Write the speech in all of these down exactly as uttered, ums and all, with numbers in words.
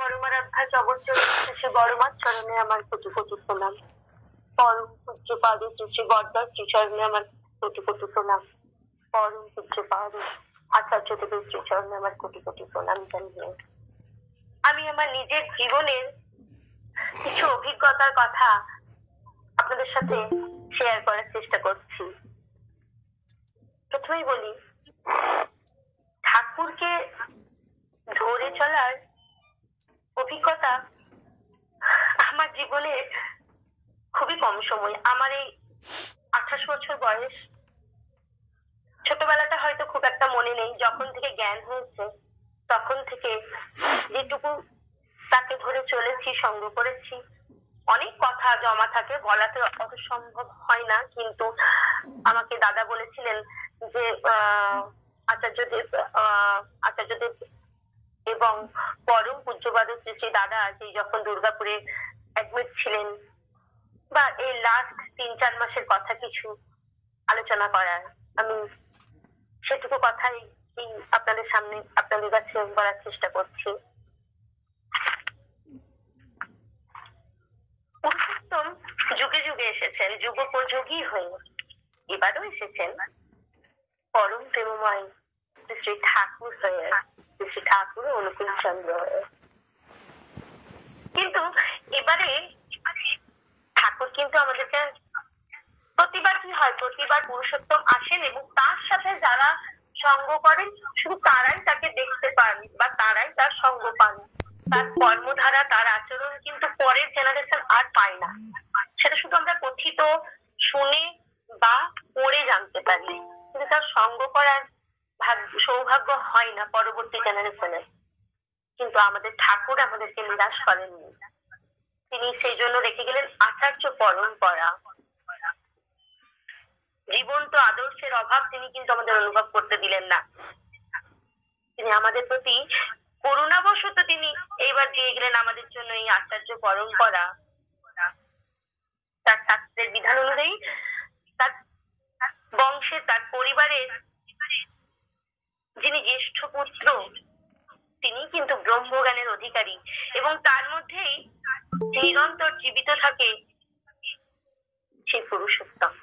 পরমারাধ্যা জগৎজননী শ্রী বড়মার চরণে আমার কোটি কোটি প্রণাম। পরম পূজ্যপাদ শ্রী বড়দার শ্রীচরণে আমার কোটি কোটি প্রণাম। পরম পূজ্যপাদ আচার্য দেবের শ্রীচরণে আমার কোটি কোটি প্রণাম জানিয়ে আমি আমার নিজের জীবনের কিছু অভিজ্ঞতার কথা আপনাদের সাথে শেয়ার করার চেষ্টা করছি। প্রথমেই বলি, ঠাকুরকে ধরে চলার অভিজ্ঞতা আমার জীবনে খুবই কম সময়। আমার এই আঠাশ বছর বয়স, ছোটবেলাটা হয়তো খুব একটা মনে নেই। যখন থেকে জ্ঞান হয়েছে তখন থেকে যেটুকু তাকে ধরে চলেছি, সঙ্গ করেছি। অনেক কথা জমা থাকে, বলাতে অত সম্ভব হয় না, কিন্তু আমাকে দাদা বলেছিলেন যে আহ আচার্যদেব আহ আচার্যদেব এবং পরম পূজ্যপাদ শ্রী দাদা যে যখন দুর্গাপুরে অ্যাডমিট ছিলেন, বা এই লাস্ট তিন চার মাসের কথা কিছু আলোচনা করার, আমি সেটুকু কথাই আপনাদের সামনে আপনাদের কাছে বলার চেষ্টা করছি। পুরুষোত্তম যুগে যুগে এসেছেন, যুগোপযোগী হয়ে এবারও এসেছেন পরম প্রেমময় শ্রী ঠাকুর হয়ে, শ্রী ঠাকুর অনুকূল চন্দ্র হয়ে। কিন্তু এবারে ঠাকুর কিন্তু আমাদেরকে প্রতিবার কি হয়, প্রতিবার পুরুষোত্তম আসেন এবং তার সাথে যারা সঙ্গ করেন শুধু তারাই তাকে দেখতে পান বা তারাই তার সঙ্গ পান। তার কর্মধারা, তার আচরণ কিন্তু পরের জেনারেশন আর পায় না। সেটা শুধু আমরা কথিত শুনে বা পড়ে জানতে পারি, কিন্তু তার সঙ্গ করার সৌভাগ্য হয় না পরবর্তী জেনারেশনে। কিন্তু আমাদের ঠাকুর আমাদেরকে নিরাশ করেননি। তিনি সেই জন্য রেখে গেলেন আচার্য পরম্পরা। জীবন্ত আদর্শের অভাব তিনি কিন্তু আমাদের অনুভব করতে দিলেন না। তিনি আমাদের প্রতি করুণাবশত তিনি এইবার দিয়ে গেলেন আমাদের জন্য এই আচার্য পরম্পরা। তার শাস্ত্রের বিধান অনুযায়ী তার বংশে, তার পরিবারের যিনি জ্যেষ্ঠ পুত্র, তিনি কিন্তু ব্রহ্মজ্ঞানের অধিকারী এবং তার মধ্যেই নিরন্তর জীবিত থাকে সেই পুরুষোত্তম।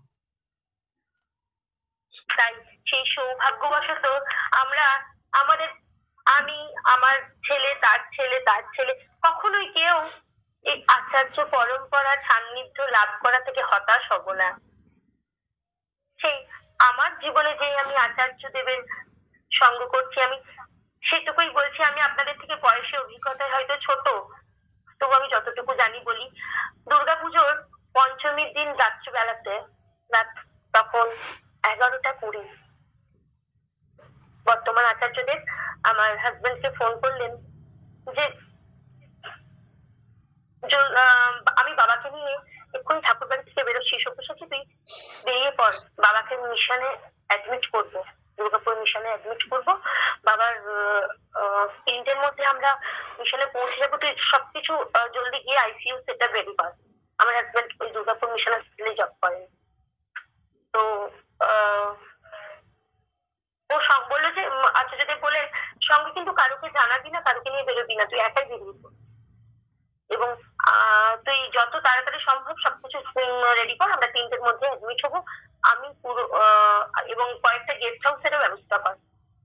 তাই সেই সৌভাগ্যবশত আমরা আমাদের, আমি, আমার ছেলে, তার ছেলে, তার ছেলে, কখনোই কেউ এই আচার্য পরম্পরার সান্নিধ্য লাভ করা থেকে হতাশ হব না। সেই আমার জীবনে যে আমি আচার্য দেবের সঙ্গ করছি, আমি সেটুকুই বলছি। আমি আপনাদের থেকে বয়সে অভিজ্ঞতায় হয়তো ছোট, তবু আমি যতটুকু জানি বলি। দুর্গাপুজোর পঞ্চমীর দিন রাত্রিবেলাতে, রাত তখন এগারোটা কুড়ি, বর্তমান আচার্যদেব আমার হাজবেন্ডকে ফোন করলেন যে আমি বাবাকে নিয়ে এক্ষুনি ঠাকুর বাড়ি থেকে বেরোচ্ছি, সব্যসাচী তুই বেরিয়ে পড়, বাবাকে মিশনে অ্যাডমিট করবো, দুর্গাপুর মিশনে অ্যাডমিট করবো। বাবার তিনটের মধ্যে আমরা মিশনে পৌঁছে যাবো, তুই সবকিছু জলদি গিয়ে আইসিইউ সেটা রেডি কর। আমার হাজবেন্ড ওই দুর্গাপুর মিশন হসপিটালে জব করেন। তো আহ ও বললো যে আচার্যদেব বলেন সঙ্গে কিন্তু কারোকে জানাবি না, কারোকে নিয়ে বেরোবি না, তুই একাই বেরিয়ে পড় এবং তুই যত তাড়াতাড়ি সম্ভব সবকিছু রেডি কর, আমরা তিনটের মধ্যে অ্যাডমিট হবো। আমি পুরো এবং কয়েকটা গেস্ট হাউসেরও ব্যবস্থা কর।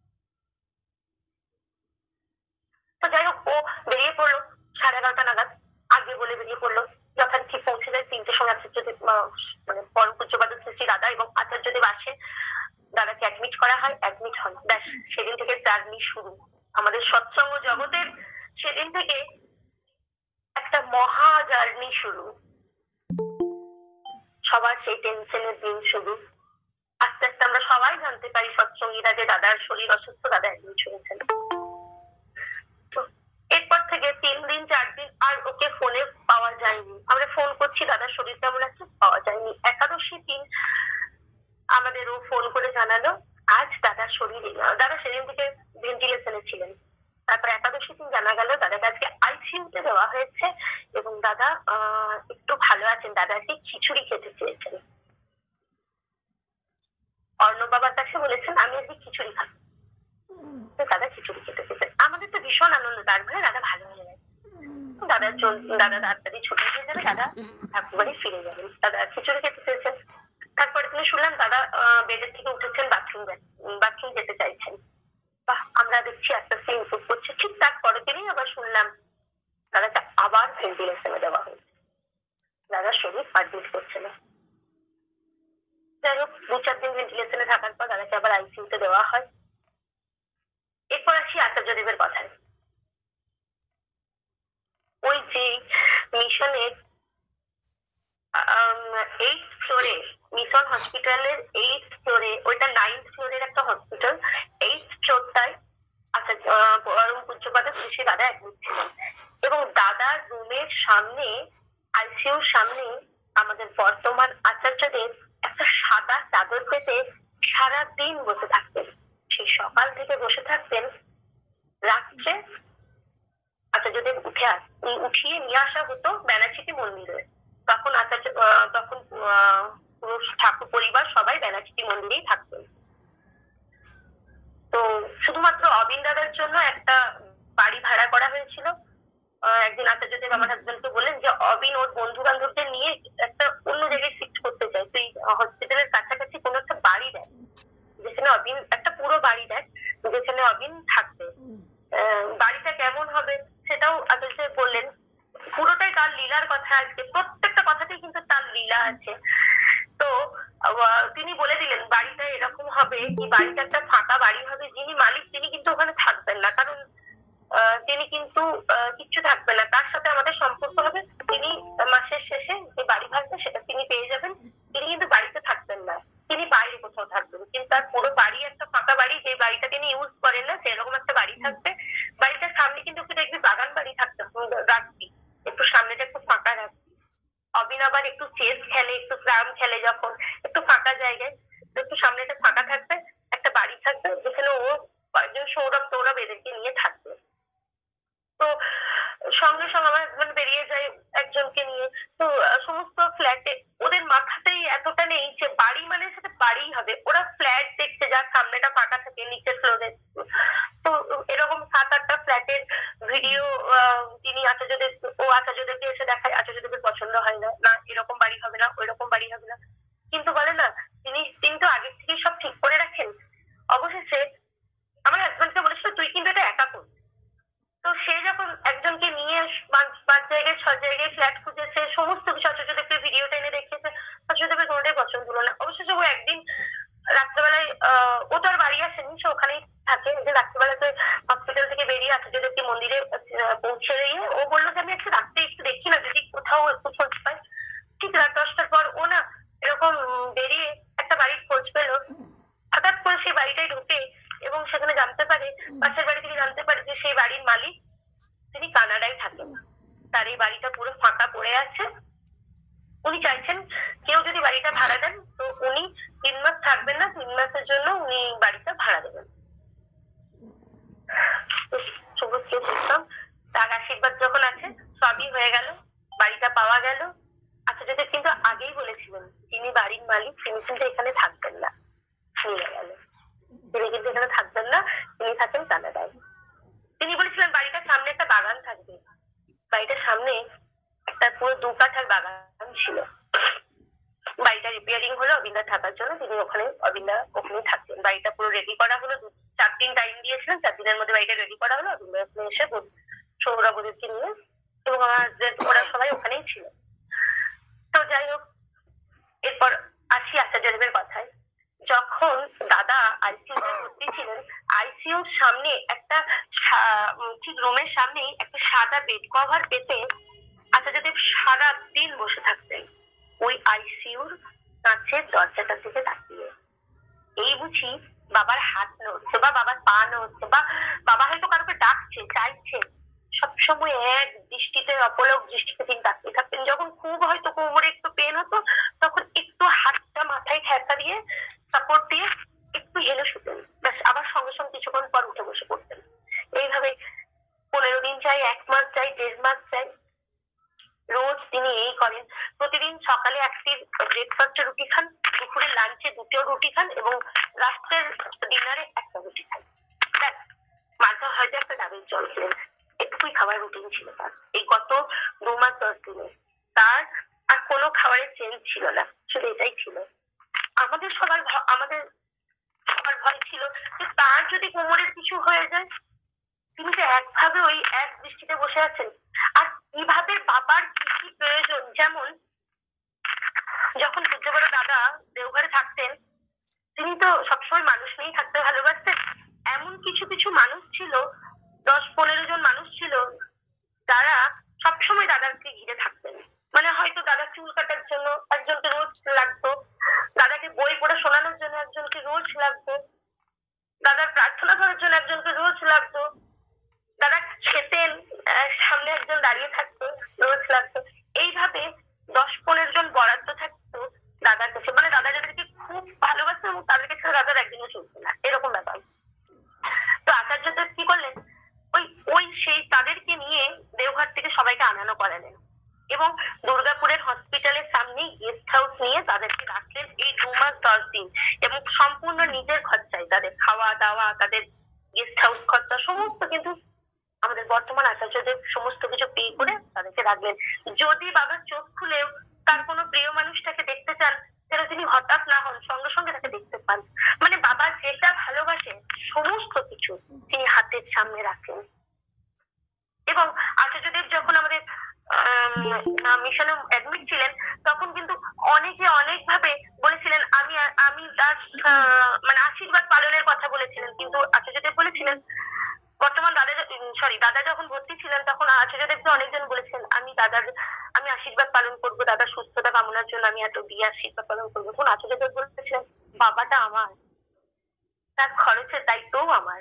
তো যাই হোক, ও বেরিয়ে পড়লো সাড়ে এগারোটা নাগাদ, আগে বলে বেরিয়ে পড়লো। যথারীতি পৌঁছে যায় তিনটের সময় আচার্যদেব, মানে পরম পূজ্যপাদ শ্রী দাদা এবং আচার্যদেব আসেন। দাদাকে অ্যাডমিট করা হয়, অ্যাডমিট হন, ব্যাস সেদিন থেকে জার্নি শুরু। আমাদের সৎসঙ্গ জগতের সেদিন থেকে একটা মহা জার্নি শুরু। সবার সেই টেনশনের দিন শুরু। আস্তে আস্তে আমরা সবাই জানতে পারি সৎসঙ্গীরা যে দাদার শরীর অসুস্থ, দাদা অ্যাডমিট হয়েছেন। তো এরপর থেকে তিন দিন চার দিন আর ওকে ফোনে পাওয়া যায়নি। আমরা ফোন করছি দাদার শরীর কেমন আছে, পাওয়া যায়নি। একাদশী দিন আমাদের ও ফোন করে জানালো আজ দাদার শরীর, দাদা সেদিন থেকে ভেন্টিলেশনে ছিলেন। তারপর একাদশী দিন জানা গেল দাদাকে আজকে আইসিইউতে দেওয়া হয়েছে এবং দাদা আহ একটু ভালো আছেন। দাদা আজকে খিচুড়ি খেতে চেয়েছেন। অর্ণব বাবার কাছে বলেছেন আমি আজকে খিচুড়ি খাবো, তো দাদা খিচুড়ি খেতে চেয়েছেন। আমাদের তো ভীষণ আনন্দ, তার মানে দাদা ভালো হয়ে দাদা তাড়াতাড়ি ছুটি হয়ে যাবে, দাদা ঠাকুর বাড়ি ফিরে যাবেন, দাদা খিচুড়ি খেতে চেয়েছেন। তারপরে তিনি শুনলাম দাদা বেডের থেকে উঠেছেন, বাথরুম বাথরুম যেতে চাইছেন। বাহ, আমরা দেখছি আস্তে আস্তে ইম্প্রুভ করছে। ঠিক তার পরের দিনই আবার শুনলাম দাদাকে আবার ভেন্টিলেশনে দেওয়া হয়েছে, দাদার শরীর অ্যাডমিট করছে না। যাই হোক, দু চার দিন ভেন্টিলেশনে থাকার পর দাদাকে আবার আইসিইউতে দেওয়া হয়। এরপর আসি আচার্যদেবের কথায়। ওই যে মিশনের এইট ফ্লোরে, মিশন হসপিটালের এইট ফ্লোরে, ওইটা নাইন্থ ফ্লোরের একটা হসপিটাল, এইট ফ্লোরটায় আচ্ছা পরম পূজ্যপাদে শ্রী দাদা অ্যাডমিট ছিলেন। এবং দাদার রুমের সামনে, আইসিইউর সামনে আমাদের বর্তমান আচার্যদেব একটা সাদা চাদর পেতে সারাদিন বসে থাকতেন। সেই সকাল থেকে বসে থাকতেন, রাত্রে আচার্যদেব উঠে আস উঠিয়ে নিয়ে আসা হতো ব্যানাচিটি মন্দিরে। তখন আচার্য তখন পুরো ঠাকুর পরিবার সবাই ব্যানাচিটি মন্দিরেই থাকতেন। তো শুধুমাত্র অবিন দাদার জন্য একটা বাড়ি ভাড়া করা হয়েছিল। একদিন আচার্যদেব আমার হাজবেন্ডকে বললেন যে অবিন ওর বন্ধু বান্ধবদের নিয়ে একটা অন্য জায়গায় শিফট করতে চায়, তুই হসপিটালের কাছাকাছি কোনো একটা বাড়ি দেয় যেখানে অবিন, একটা পুরো বাড়ি দেয় যেখানে অবিন থাকবে। বাড়িটা কেমন হবে সেটাও আচার্য বললেন। পুরোটাই তার লীলার কথা আছে, প্রত্যেকটা কথাতেই কিন্তু তার লীলা আছে। তো তিনি বলে দিলেন বাড়িটা এরকম হবে কি, বাড়িটা একটা ফাঁকা বাড়ি হবে, যিনি মালিক তিনি কিন্তু ওখানে থাকবেন না, কারণ তিনি কিন্তু কিচ্ছু থাকবেন না, তার সাথে আমাদের সম্পর্ক হবে, তিনি মাসের শেষে যে বাড়ি ভাড়া সেটা তিনি পেয়ে যাবেন, তিনি কিন্তু বাড়িতে থাকবেন না, তিনি বাইরে কোথাও থাকবেন। কিন্তু তার পুরো বাড়ি একটা ফাঁকা বাড়ি, যে বাড়িটা তিনি ইউজ করেন না সেরকম একটা বাড়ি থাকবে। বাড়িটার সামনে কিন্তু একটু দেখবি বাগান বাড়ি থাকতে রাখবি, একটু সামনেটা একটু ফাঁকা রাখবি। অবিন আবার একটু চেস খেলে, একটু ক্রাম খেলে, যখন একটু ফাঁকা জায়গায় একটু সামনেটা ফাঁকা থাকবে, একটা বাড়ি থাকবে যেখানে ও কয়েকজন সৌরভ সৌরভ এদেরকে নিয়ে থাকবে। তো সঙ্গে সঙ্গে আমার মানে বেরিয়ে যায় একজনকে নিয়ে। তো সমস্ত ফ্ল্যাটে ওদের মাথাতেই এতটা নেই যে বাড়ি মানে সেটা বাড়িই হবে, ওরা ফ্ল্যাট দেখছে যার সামনেটা ফাঁকা থাকে নিচের ফ্লোরে। তো এরকম সাত আটটা ফ্ল্যাটের ভিডিও তিনি আচার্যদেব ও আচার্যদেবকে এসে দেখায়, আচার্যদেবের পছন্দ হয় না, না এরকম বাড়ি হবে না, ওই রকম বাড়ি হবে না। কিন্তু বলে না তিনি তিনি তো আগে থেকে সব ঠিক করে রাখেন। অবশেষে আমার হাজবেন্ডকে বলেছিল তুই কিন্তু এটা একা কর। তো সে যখন একজনকে নিয়ে পাঁচ জায়গায় ছ জায়গায় ফ্ল্যাট খুঁজেছে, সমস্ত কিছু আচার্যদেবকে ভিডিওটা এনে দেখেছে, আচার্যদেবের কোনোটাই পছন্দ হলো না। অবশেষে ও একদিন রাত্রেবেলায় আহ ও তো আর বাড়ি আসেনি, সে ওখানেই থাকে, যে রাত্রেবেলাতে হসপিটাল থেকে বেরিয়ে আচার্যদেবকে মন্দিরে পৌঁছে দিয়ে ও বললো যে আমি একটু রাত্রে একটু দেখি না যদি কোথাও একটু খোঁজ পাই। ঠিক রাত দশটার পর ও না এরকম বেরিয়ে একটা বাড়ির খোঁজ পেলো। হঠাৎ করে সেই বাড়িটাই ঢুকে এবং সেখানে জানতে পারে, পাশের বাড়ি থেকে জানতে পারে যে সেই বাড়ির মালিক তিনি কানাডায় থাকেন, তার এই বাড়িটা পুরো ফাঁকা পড়ে আছে। উনি চাইছেন কেউ যদি বাড়িটা ভাড়া দেন তো উনি তিন মাস থাকবেন না, তিন মাসের জন্য উনি বাড়িটা ভাড়া দেবেন। তার আশীর্বাদ যখন আছে সবই হয়ে গেল, বাড়িটা পাওয়া গেল। আচ্ছা যদি কিন্তু আগেই বলেছিলেন যিনি বাড়ির মালিক তিনি কিন্তু এখানে থাকবেন না, নিয়ে গেল, তিনি কিন্তু এখানে থাকবেন না, তিনি থাকেন কানাডায়। তিনি বলেছিলেন বাড়িটার সামনে একটা বাগান থাকবে, বাড়িটার সামনে একটা পুরো দু কাঠার বাগান ছিল। বাড়িটা রিপেয়ারিং হলো অবিন্দা থাকার জন্য, তিনি ওখানে অবিন্দা ওখানেই থাকতেন। বাড়িটা পুরো রেডি করা হলো, চার দিন টাইম দিয়েছিলেন, চার দিনের মধ্যে বাড়িটা রেডি করা হলো। অবিন্দা ওখানে এসে সৌরভ ওদেরকে নিয়ে এবং আমার ওরা সবাই ওখানেই ছিল। তো যাই হোক, এরপর আসি আচার্যদেবের কথায়। যখন দাদা আইসিইউতে ভর্তি ছিলেন, আইসিইউর সামনে একটা ঠিক রুমের সামনেই একটা সাদা বেড কভার পেতে আচার্যদেব সারা দিন বসে থাকতেন ওই আইসিইউর কাছের দরজাটার দিকে তাকিয়ে। এই বুঝি বাবার হাত নড়ছে বা বাবার পা নড়ছে বা বাবা হয়তো কারোকে ডাকছে, চাইছে, সবসময় এক দৃষ্টিতে অপলক দৃষ্টিতে তিনি তাকিয়ে থাকতেন। যখন খুব হয়তো কোমরে একটু পেন হতো তখন একটু হাতটা মাথায় ঠেকা দিয়ে সাপোর্ট দিয়ে একটু হেলে শুতেন, ব্যাস আবার সঙ্গে সঙ্গে কিছুক্ষণ পর উঠে বসে পড়তেন। এইভাবে পনেরো দিন চাই, এক মাস চাই, দেড় মাস চাই, রোজ তিনি এই করেন। প্রতিদিন সকালে একটি ব্রেকফাস্টে রুটি খান, দুপুরে লাঞ্চে দুটো রুটি খান এবং রাত্রের ডিনারে একটা রুটি খান। মাঝে হয়তো একটা ডাবের জল খেলেন। এইটুকুই খাবার রুটিন ছিল তার এই গত দু মাস দশ দিনে। তার আর কোনো খাবারের চেঞ্জ ছিল না, শুধু এটাই ছিল। আমাদের সবার আমাদের সবার ভয় ছিল যে তার যদি কোমরের কিছু হয়ে যায়, তিনি যে একভাবে ওই এক দৃষ্টিতে বসে আছেন। আর কিভাবে বাবার কি কি প্রয়োজন, যেমন যখন সূর্য বড় দাদা দেওঘরে থাকতেন, তিনি তো সবসময় মানুষ নিয়েই থাকতে ভালোবাসতেন। এমন কিছু কিছু মানুষ ছিল, দশ পনেরো জন মানুষ ছিল, যারা সবসময় দাদাকে ঘিরে থাকতেন। মানে হয়তো দাদার চুল কাটার জন্য একজনকে রোজ লাগতো, দাদাকে বই পড়ে শোনানোর জন্য একজনকে রোজ লাগতো, দাদার প্রার্থনা করার জন্য একজনকে রোজ লাগতো, দাদা খেতেন সামনে একজন দাঁড়িয়ে থাকতো, রোজ লাগতো। এইভাবে দশ পনেরো জন বরাদ্দ থাকতো দাদার কাছে। মানে দাদা যাদেরকে খুব ভালোবাসতো এবং তাদেরকে ছাড়া দাদার একদিনও চলতো না, এরকম ব্যাপার। তো আচার্যদেব কি করলেন, ওই ওই সেই তাদেরকে নিয়ে দেওঘর থেকে সবাইকে আনানো করালেন এবং দুর্গাপুরের হসপিটালের সামনেই গেস্ট হাউস নিয়ে তাদেরকে রাখলেন এই দু মাস দশ দিন এবং সম্পূর্ণ নিজের খরচায় তাদের খাওয়া দাওয়া, তাদের গেস্ট হাউস খরচা সমস্ত কিন্তু আমাদের বর্তমান আচার্যদেব সমস্ত কিছু পে করে তাদেরকে রাখলেন। যদি বাবার চোখ খুলেও তার কোনো প্রিয় মানুষটাকে দেখতে চান, যেন তিনি হঠাৎ না হন, সঙ্গে সঙ্গে তাকে দেখতে পান। মানে বাবা যেটা ভালোবাসেন সমস্ত কিছু তিনি হাতের সামনে রাখেন। এবং আচার্যদেব যখন আমাদের মিশনে অ্যাডমিট ছিলেন, তখন কিন্তু অনেকে অনেক ভাবে বলেছিলেন আমি আমি তার মানে আশীর্বাদ পালনের কথা বলেছিলেন, কিন্তু আচার্যদেব বলেছিলেন, বর্তমান দাদা সরি দাদা যখন ভর্তি ছিলেন তখন আচার্যদেবকে অনেকজন বলেছেন আমি দাদার আমি আশীর্বাদ পালন করবো, দাদার সুস্থতা কামনার জন্য আমি এত দিয়ে আশীর্বাদ পালন করবো। তখন আচার্যদেব বলেছিলেন বাবাটা আমার, তার খরচের দায়িত্বও আমার।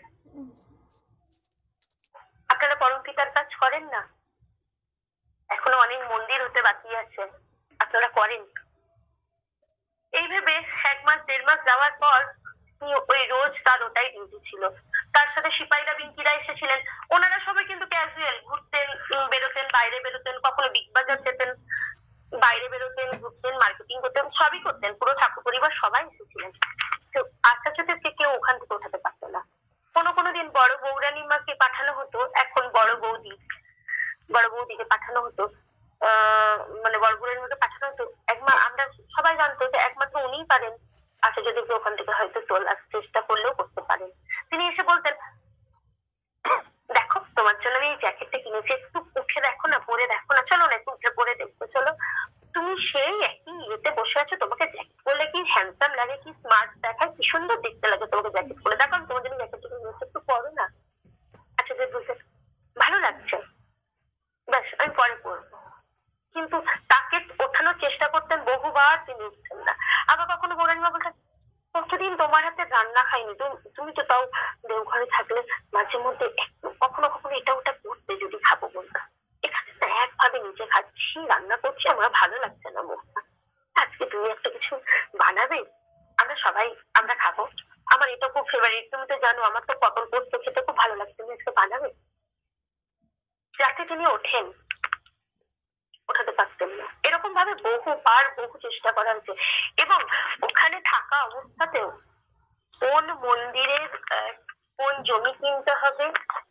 আপনারা পরম পিতার কাজ করেন না? এখনো অনেক মন্দির হতে বাকি আছে, আপনারা করেন? এই ভেবে এক মাস দেড় মাস যাওয়ার পর ওই রোজ তার ওটাই ডিউটি ছিল। তার সাথে সিপাহীরা বিঙ্কিরা এসেছিলেন, ওনারা সবাই কিন্তু ক্যাজুয়াল ঘুরতেন, বেরোতেন, বাইরে বেরোতেন, কখনো বিগ বাজার যেতেন, বাইরে বেরোতেন, ঘুরতেন, মার্কেটিং করতেন, সবই করতেন। পুরো ঠাকুর পরিবার সবাই এসেছিলেন। তো আচার্যদেবকে কেউ ওখান থেকে ওঠাতে পারতো না। কোনো কোনো দিন বড় বৌরানী মাকে পাঠানো হতো, এখন বড় বৌদি বড় বৌদিকে পাঠানো হতো, আহ মানে বড় বৌরানী মাকে পাঠানো হতো। একমা আমরা সবাই জানতো যে একমাত্র উনিই পারেন আচার্যদেবকে ওখান থেকে হয়তো তোলার চেষ্টা করলেও করতে পারেন। তিনি এসে বলতেন দেখো তোমার জন্য আমি এই জ্যাকেটটা কিনেছি, একটু উঠে দেখো না, পরে দেখো না, চলো না একটু উঠে পরে দেখো, চলো তুমি সেই একই ইয়েতে বসে আছো, তোমাকে জ্যাকেট পরলে কি হ্যান্ডসাম লাগে, কি স্মার্ট দেখায়, কি সুন্দর দেখতে লাগে তোমাকে জ্যাকেট পরে, দেখো আমি তোমার জন্য জ্যাকেটটা কিনেছি, একটু পরো না। আচার্যদেব বলতেন ভালো লাগছে, ব্যাস আমি পরে পরবো। কিন্তু তাকে ওঠানোর চেষ্টা করতেন বহুবার, তিনি উঠতেন না। আবার কখনো বৌরানী মা বলতেন কতদিন তোমার হাতে রান্না খাইনি, তুমি তো তাও দেওঘরে থাকলে মাঝে মধ্যে কখনো কখনো এটা ওটা করতে, যদি খাবো বলতাম। এখানে না একভাবে নিজে খাচ্ছি, রান্না করছি, আমার ভালো লাগছে না মুখটা, আজকে তুমি একটা কিছু বানাবে, আমরা সবাই আমরা খাবো, আমার এটা খুব ফেভারিট, তুমি তো জানো আমার তো পটল পোস্ত খেতে খুব ভালো লাগছে, তুমি আজকে বানাবে। যাতে তিনি ওঠেন, ওঠাতে পারতেন না। এরকম ভাবে বহুবার বহু চেষ্টা করা হয়েছে। এবং ওখানে থাকা অবস্থাতেও কোন মন্দিরের কোন জমি কিনতে হবে,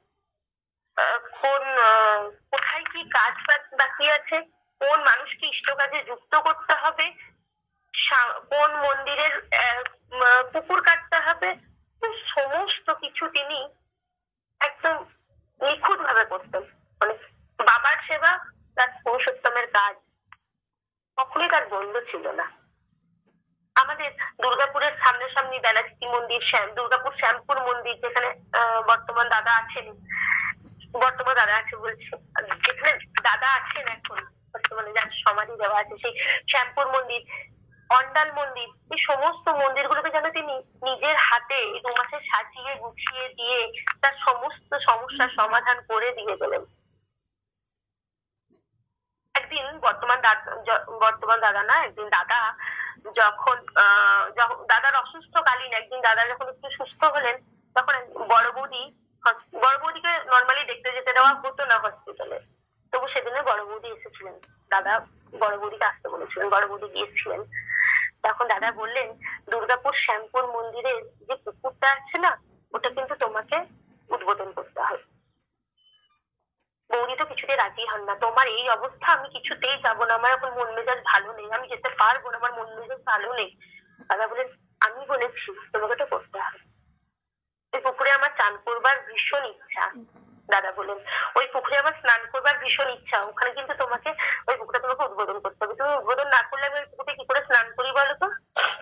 কোন কোথায় কি কাজ বাকি আছে, কোন মানুষকে ইষ্ট কাজে যুক্ত করতে হবে, কোন মন্দিরের পুকুর কাটতে হবে, সমস্ত কিছু তিনি একদম নিখুঁত ভাবে করতেন। মানে বাবার সেবা তার পুরুষোত্তমের কাজ কখনোই তার বন্ধ ছিল না। আমাদের দুর্গাপুরের সামনাসামনি বেলাচিতি মন্দির, দুর্গাপুর শ্যামপুর মন্দির, যেখানে বর্তমান দাদা আছেন, বর্তমান দাদা আছে বলছে, যেখানে দাদা আছেন এখন বর্তমানে যার সমাধি দেওয়া আছে, সেই শ্যামপুর মন্দির, অন্ডাল মন্দির, এই সমস্ত মন্দিরগুলোকে যেন তিনি নিজের হাতে দু মাসে সাজিয়ে গুছিয়ে দিয়ে তার সমস্ত সমস্যার সমাধান করে দিয়ে গেলেন। একদিন বর্তমান দাদা বর্তমান দাদা না একদিন দাদা যখন আহ দাদার অসুস্থকালীন একদিন দাদা যখন একটু সুস্থ হলেন, তখন বড় বৌদি বড় বৌদিকে নর্মালি দেখতে যেতে দেওয়া হতো না হসপিটালে, তবু সেদিনে বড় বৌদি এসেছিলেন, দাদা বড় বৌদিকে আসতে বলেছিলেন, বড় বৌদি গিয়েছিলেন। তখন দাদা বললেন দুর্গাপুর শ্যামপুর মন্দিরের যে পুকুরটা আছে না, ওটা কিন্তু তোমাকে উদ্বোধন করতে হবে। যেতে রাজি হন না। তোমার এই অবস্থা, আমি কিছুতেই যাবো না, আমার এখন মন মেজাজ ভালো নেই, আমি যেতে পারবো না, আমার মন মেজাজ ভালো নেই। দাদা বলেন, আমি বলেছি তোমাকে তো করতে হবে। ওই পুকুরে আমার চান করবার ভীষণ ইচ্ছা। দাদা বলেন, ওই পুকুরে আমার স্নান করবার ভীষণ ইচ্ছা, ওখানে কিন্তু তোমাকে ওই পুকুরটা তোমাকে উদ্বোধন করতে হবে। তুমি উদ্বোধন না করলে আমি ওই পুকুরে কি করে স্নান করি বলো তো?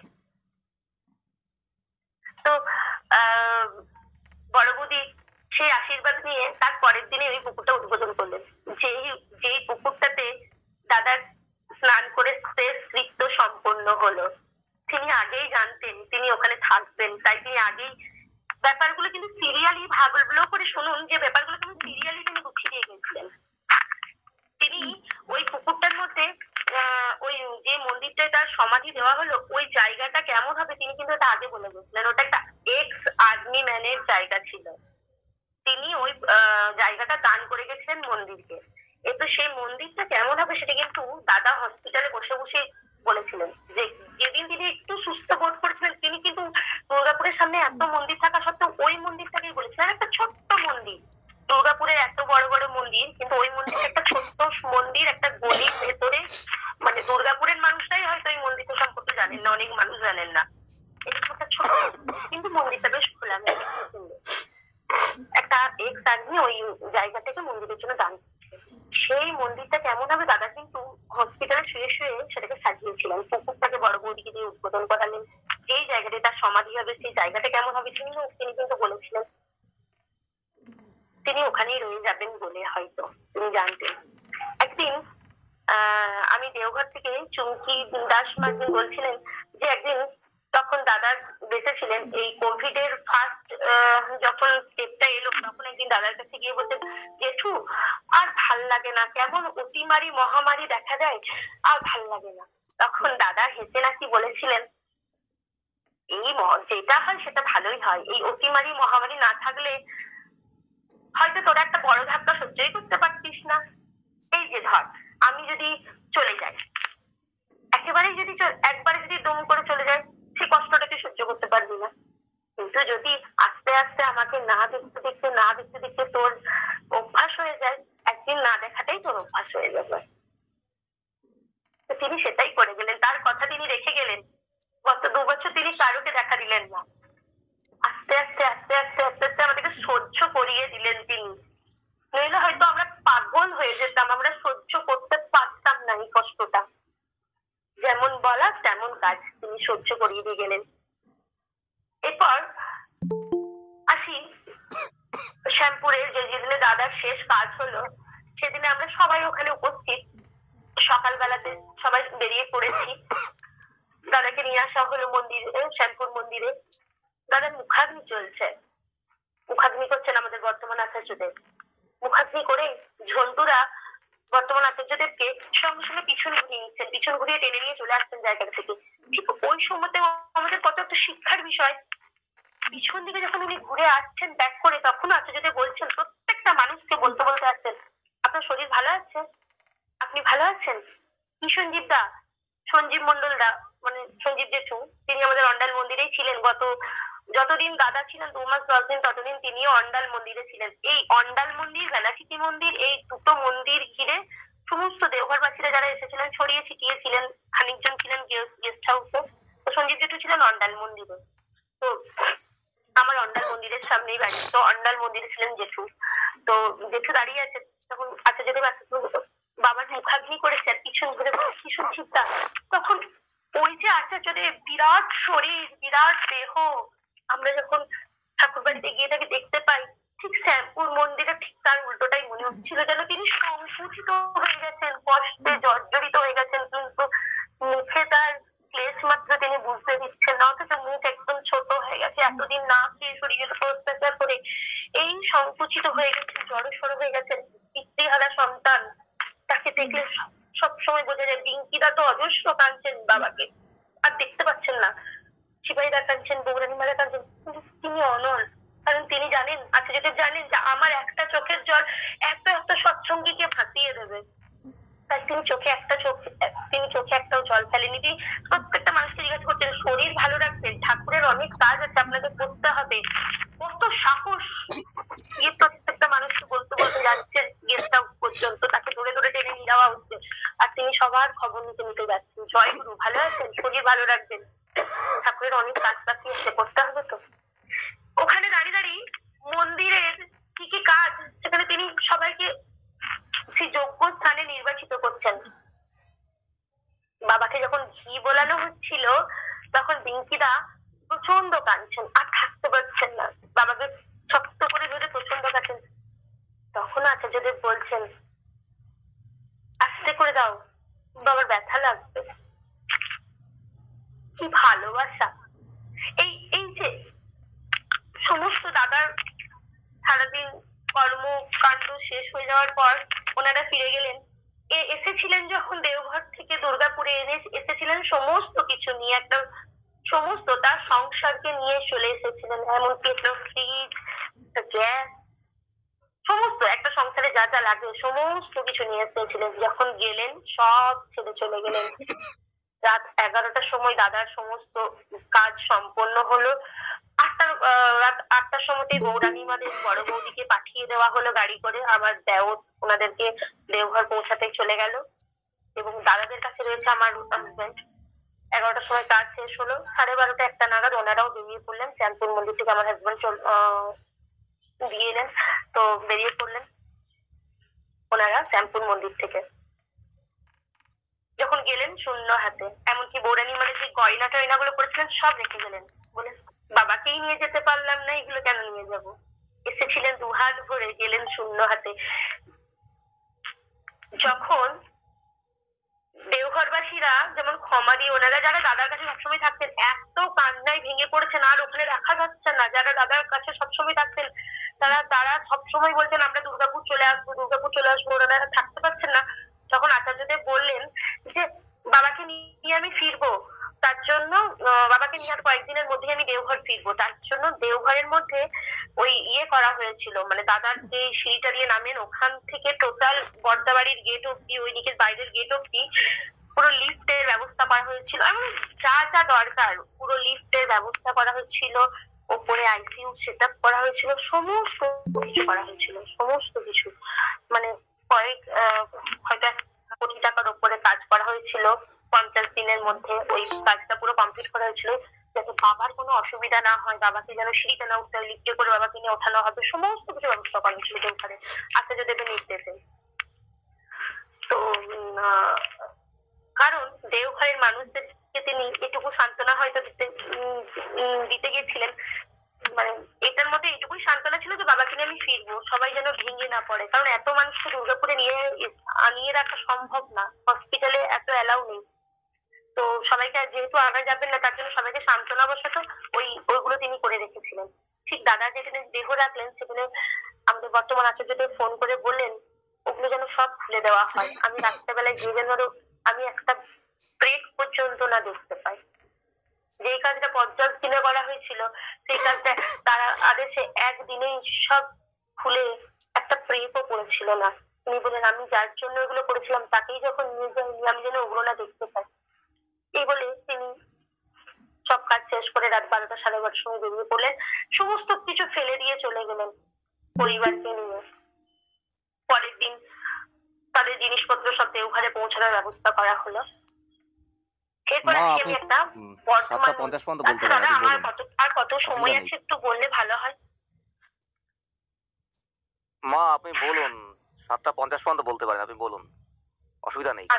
তো আহ বড় বৌদি সেই আশীর্বাদ নিয়ে তার পরের দিনে ওই পুকুরটা উদ্বোধন করলেন। যেই যেই পুকুরটাতে দাদার স্নান করে শেষকৃত্য সম্পন্ন হলো, তিনি আগেই জানতেন তিনি ওখানে থাকবেন, তাই তিনি আগেই ব্যাপারগুলো কিন্তু সিরিয়ালি ভালো করে শুনুন, যে ব্যাপারগুলো কিন্তু সিরিয়ালি তিনি গুছিয়ে দিয়ে গেছিলেন। তিনি ওই পুকুরটার মধ্যে আহ ওই যে মন্দিরটায় তার সমাধি দেওয়া হলো, ওই জায়গাটা কেমন হবে তিনি কিন্তু এটা আগে বলে গেছিলেন। ওটা একটা এক্স আর্মি ম্যানের জায়গা ছিল, তিনি ওই জায়গাটা দান করে গেছিলেন মন্দিরকে। এতো সেই মন্দিরটা কেমন হবে সেটা কিন্তু দাদা হসপিটালে বসে বসে বলেছিলেন। যে যেদিন তিনি একটু সুস্থ বোধ করেছিলেন, তিনি কিন্তু দুর্গাপুরের সামনে এত মন্দির থাকা সত্ত্বেও ওই মন্দিরটাকেই বলেছিলেন একটা ছোট্ট মন্দির। দুর্গাপুরে এত বড় বড় মন্দির, কিন্তু ওই মন্দির একটা ছোট্ট মন্দির, একটা গলির ভেতরে। মানে দুর্গাপুরের মানুষরাই হয়তো এই মন্দিরটা সম্পর্কে জানেন না, অনেক মানুষ জানেন না। এটা একটা ছোট, কিন্তু মন্দিরটা বেশ খোলামেলা সুন্দর। একটা এক্স আর্মি ওই জায়গা থেকে মন্দিরের জন্য দান করছে। সেই মন্দিরটা কেমন হবে দাদা কিন্তু হসপিটালে শুয়ে শুয়ে সেটাকে সাজিয়েছিলেন। পুকুরটাকে বড় বৌদিকে দিয়ে উদ্বোধন করালেন। এই জায়গাটা তার সমাধি হবে, সেই জায়গাটা কেমন হবে তিনি তিনি কিন্তু বলেছিলেন তিনি ওখানেই রয়ে যাবেন বলে, হয়তো তিনি জানতেন। একদিন আহ আমি দেওঘর থেকে চুমকি দাস মার্জিন বলছিলেন যে একদিন তখন দাদা বেঁচে ছিলেন, এই কোভিড এর ফার্স্ট যখন স্টেপটা এলো, তখন একদিন দাদার কাছে গিয়ে বলতেন, জেঠু আর ভাল লাগে না, কেমন অতিমারি মহামারী দেখা যায়, আর ভাল লাগে না। তখন দাদা হেসে নাকি বলেছিলেন, এই যেটা হয় সেটা ভালোই হয়, এই অতিমারি মহামারী না থাকলে হয়তো তোরা একটা বড় ধাক্কা সহ্যই করতে পারতিস না। এই যে ধর আমি যদি চলে যাই, একেবারেই যদি একবারে যদি দম করে চলে যায়, সে কষ্টটাকে সহ্য করতে পারবি না। কিন্তু যদি আস্তে আস্তে আমাকে না দেখতে দেখতে না দেখতে দেখতে তোর অভ্যাস হয়ে যায়, একদিন না দেখাটাই তোর অভ্যাস হয়ে যাবে। তো তিনি সেটাই করে গেলেন, তার কথা তিনি রেখে গেলেন। গত দু বছর তিনি কারোকে দেখা দিলেন না, আস্তে আস্তে আস্তে আস্তে আস্তে আস্তে আমাদেরকে সহ্য করিয়ে দিলেন তিনি। নইলে হয়তো আমরা পাগল হয়ে যেতাম, আমরা সহ্য করতে পারতাম না এই কষ্টটা। যেমন বলা তেমন কাজ, তিনি সহ্য করিয়ে দিয়ে গেলেন। এরপর আসি শ্যামপুরের যে যেদিনে দাদার শেষ কাজ হলো, সেদিনে আমরা সবাই ওখানে উপস্থিত। সকালবেলাতে সবাই বেরিয়ে পড়েছি, দাদাকে নিয়ে আসা হলো মন্দিরে, শ্যামপুর মন্দিরে। দাদার মুখাগ্নি চলছে, মুখাগ্নি করছেন আমাদের বর্তমান আচার্যদেব। মুখাগ্নি করে ঝন্টুরা বর্তমান আচার্যদেবকে সঙ্গে সঙ্গে পিছন ঘুরিয়ে নিচ্ছেন, পিছন ঘুরিয়ে টেনে নিয়ে চলে আসছেন জায়গাটা থেকে। ঠিক ওই সময়তে আমাদের কত একটা শিক্ষার বিষয়, পিছন দিকে যখন উনি ঘুরে আসছেন ব্যাক করে, তখন আচার্যদেব বলছেন, প্রত্যেকটা মানুষকে বলতে বলতে আসছেন, আপনার শরীর ভালো আছে, আপনি ভালো আছেন? কি সঞ্জীব দা, সঞ্জীব মন্ডল দা, মানে সঞ্জীব জেঠু, তিনি আমাদের অন্ডাল মন্দিরেই ছিলেন। গত যতদিন দাদা ছিলেন দু মাস দশ দিন, ততদিন তিনিও অন্ডাল মন্দিরে ছিলেন। এই অন্ডাল মন্দির, বেলাসিটি মন্দির, এই দুটো মন্দির ঘিরে সমস্ত দেওঘরবাসীরা যারা এসেছিলেন ছড়িয়ে ছিটিয়ে ছিলেন, খানিকজন ছিলেন গেস্ট হাউসে। তো সঞ্জীব জেঠু ছিলেন অন্ডাল মন্দিরে। তো আমার অন্ডাল মন্দিরের সামনেই বাড়ি, তো অন্ডাল মন্দিরে ছিলেন জেঠু। তো জেঠু দাঁড়িয়ে আছে, তখন আচার্যদেব বাবার মুখাগ্নি করেছে, আর পিছন ঘুরে কি সুচিন্তা। তখন ওই যে আচার্যদেব বিরাট শরীর, বিরাট দেহ, আমরা যখন ঠাকুর বাড়িতে গিয়ে তাকে দেখতে পাই, ঠিক শ্যামপুর মন্দিরে ঠিক তার উল্টোটাই মনে হচ্ছিল, যেন তিনি সংকুচিত হয়ে গেছেন, কষ্টে জর্জরিত হয়ে গেছেন, কিন্তু মুখে তার ক্লেশ মাত্র তিনি বুঝতে দিচ্ছেন না, অথচ মুখ একদম ছোট হয়ে গেছে, এতদিন না খেয়ে শরীরের উপর অত্যাচার করে এই সংকুচিত হয়ে গেছেন, জড়সড় হয়ে গেছেন। পিতৃহারা সন্তান, তাকে দেখলে সবসময় বোঝা যায়। বিঙ্কিদা তো অজস্র কাঁদছেন বাবাকে, আর দেখতে পাচ্ছেন না। শিবাইরা কাঁদছেন, বৌরানী মারা কাঁদছেন, তিনি অনল। কারণ তিনি জানেন, আচার্যদেব জানেন যে আমার একটা চোখের জল এত এত সৎসঙ্গীকে ভাসিয়ে দেবে, তাই তিনি চোখে একটা চোখ তিনি চোখে একটাও জল ফেলেনি। তিনি প্রত্যেকটা মানুষকে জিজ্ঞাসা করছেন, শরীর ভালো রাখবেন, ঠাকুরের অনেক কাজ আছে আপনাকে করতে হবে, কত সাহস। গিয়ে প্রত্যেকটা মানুষকে বলতে বলতে যাচ্ছে গেস্ট হাউস পর্যন্ত। খবর নিতে নিতে যাচ্ছেন। জয় গুরু, ভালো আছেন? শরীর ভালো রাখবেন। ঠাকুরের অনেক কাজ বাকি এসে করতে হবে তো। ওখানে দাঁড়িয়ে দাঁড়িয়ে মন্দিরের কি কি কাজ সেখানে তিনি সবাইকে সেই যোগ্য স্থানে নির্বাচিত করছেন। বাবাকে যখন ঘি বোলানো হচ্ছিল তখন বিঙ্কিদা প্রচন্ড কাঁদছেন, আর থাকতে পারছেন না, বাবাকে শক্ত করে ধরে প্রচন্ড কাঁদছেন। তখন আচার্যদেব বলছেন, আস্তে করে দাও, বাবার ব্যথা লাগবে। কি ভালোবাসা! এই এই যে সমস্ত দাদার সারাদিন কর্মকাণ্ড শেষ হয়ে যাওয়ার পর ওনারা ফিরে গেলেন। এ এসেছিলেন যখন দেওঘর থেকে দুর্গাপুরে এনে এসেছিলেন সমস্ত কিছু নিয়ে, একটা সমস্ত তার সংসারকে নিয়ে চলে এসেছিলেন, এমনকি একটা ফ্রিজ, গ্যাস, সমস্ত একটা সংসারে যা যা লাগে সমস্ত কিছু নিয়ে এসেছিলেন। যখন গেলেন সব ছেড়ে চলে গেলেন। রাত এগারোটার সময় দাদার সমস্ত কাজ সম্পন্ন হলো। আটটার রাত আটটার সময়তেই বৌরানীমাদের বড় বৌদিকে পাঠিয়ে দেওয়া হলো গাড়ি করে। আবার দেওর ওনাদেরকে দেওঘর পৌঁছাতে চলে গেল এবং দাদাদের কাছে রয়েছে আমার হাজবেন্ড। এগারোটার সময় কাজ শেষ হলো, সাড়ে বারোটা একটা নাগাদ ওনারাও বেরিয়ে পড়লেন। শ্যামপুর মন্দির থেকে আমার হাজবেন্ড দিয়ে এলেন, তো বেরিয়ে পড়লেন ওনারা শ্যামপুর মন্দির থেকে। যখন গেলেন শূন্য হাতে, এমনকি বৌরানী মানে যে গয়না টয়না গুলো করেছিলেন সব রেখে গেলেন, বলে বাবাকেই নিয়ে যেতে পারলাম না, এগুলো কেন নিয়ে যাব। এসেছিলেন দুহাত ভরে, গেলেন শূন্য হাতে। যখন দেওঘরবাসীরা যেমন ক্ষমা দিয়ে, ওনারা যারা দাদার কাছে সবসময় থাকতেন এত কান্নায় ভেঙে পড়েছেন, আর ওখানে রাখা যাচ্ছে না। যারা দাদার কাছে সবসময় থাকতেন তারা তারা সবসময় বলছেন আমরা দুর্গাপুর চলে আসবো, দুর্গাপুর চলে আসবো, ওনারা থাকতে পারছেন না। তখন আচার্যদেব বললেন যে বাবাকে নিয়ে আমি ফিরবো, তার জন্য বাবাকে নিয়ে আর কয়েকদিনের মধ্যে আমি দেওঘর ফিরবো, তার জন্য দেওঘরের মধ্যে ওই ইয়ে করা হয়েছিল, মানে দাদার যে সিঁড়িটা দিয়ে নামেন ওখান থেকে টোটাল বর্দাবাড়ির গেট অব্দি, ওই দিকের বাইরের গেট অব্দি পুরো লিফটের ব্যবস্থা করা হয়েছিল, এবং যা যা দরকার পুরো লিফটের ব্যবস্থা করা হয়েছিল। ওপরে আইসিইউ সেট আপ করা হয়েছিল, সমস্ত কিছু করা হয়েছিল, সমস্ত কিছু মানে কয়েক হয়তো এক কোটি টাকার উপরে কাজ করা হয়েছিল। পঞ্চাশ দিনের মধ্যে ওই কাজটা পুরো কমপ্লিট করা হয়েছিল, যাতে বাবার কোনো অসুবিধা না হয়, বাবাকে যেন সিঁড়িতে না উঠতে হয়, লিফটে করে বাবাকে নিয়ে ওঠানো হবে, সমস্ত কিছু ব্যবস্থা করা হয়েছিল ওখানে আচার্যদেবের নির্দেশে। তো কারণ দেওঘরের মানুষদেরকে তিনি এটুকু সান্ত্বনা হয়তো দিতে দিতে গিয়েছিলেন, মানে এটার মধ্যে এটুকুই সান্ত্বনা ছিল যে বাবাকে নিয়ে আমি ফিরবো, সবাই যেন ভেঙে না পড়ে, কারণ এত মানুষকে দুর্গাপুরে নিয়ে আনিয়ে রাখা সম্ভব না, হসপিটালে এত অ্যালাউ নেই। তো সবাইকে যেহেতু আনা যাবেন না, তার জন্য সবাইকে সান্ত্বনা বসাত ওই ওইগুলো তিনি করে রেখেছিলেন। ঠিক দাদা যেখানে দেহ রাখলেন সেখানে আমাদের বর্তমান আচার্যদেব ফোন করে বললেন ওগুলো যেন সব খুলে দেওয়া হয়। আমি রাত্রেবেলায় গিয়ে যেন আমি একটা ব্রেক পর্যন্ত না দেখতে পাই। যে কাজটা পঞ্চাশ দিনে করা হয়েছিল সেই কাজটা তারা আদেশে একদিনেই সব খুলে একটা প্রেকও করেছিল না। তিনি বলেন আমি যার জন্য এগুলো করেছিলাম তাকেই যখন নিয়ে যাইনি, আমি যেন ওগুলো না দেখতে পাই। এই বলে তিনি সব কাজ শেষ করে রাত বারোটা সাড়ে বারোটার সময় বেরিয়ে পড়লেন, সমস্ত কিছু ফেলে দিয়ে চলে গেলেন পরিবারকে নিয়ে। পরের দিন তাদের জিনিসপত্র সব দেওঘরে পৌঁছানোর ব্যবস্থা করা হলো। এরপরে আমি একটা বর্তমান আমার কত আর কত সময় আছে একটু বললে ভালো হয়। মা আপনি বলুন, সাতটা পঞ্চাশ পর্যন্ত বলতে পারেন, আপনি বলুন, অসুবিধা নেই।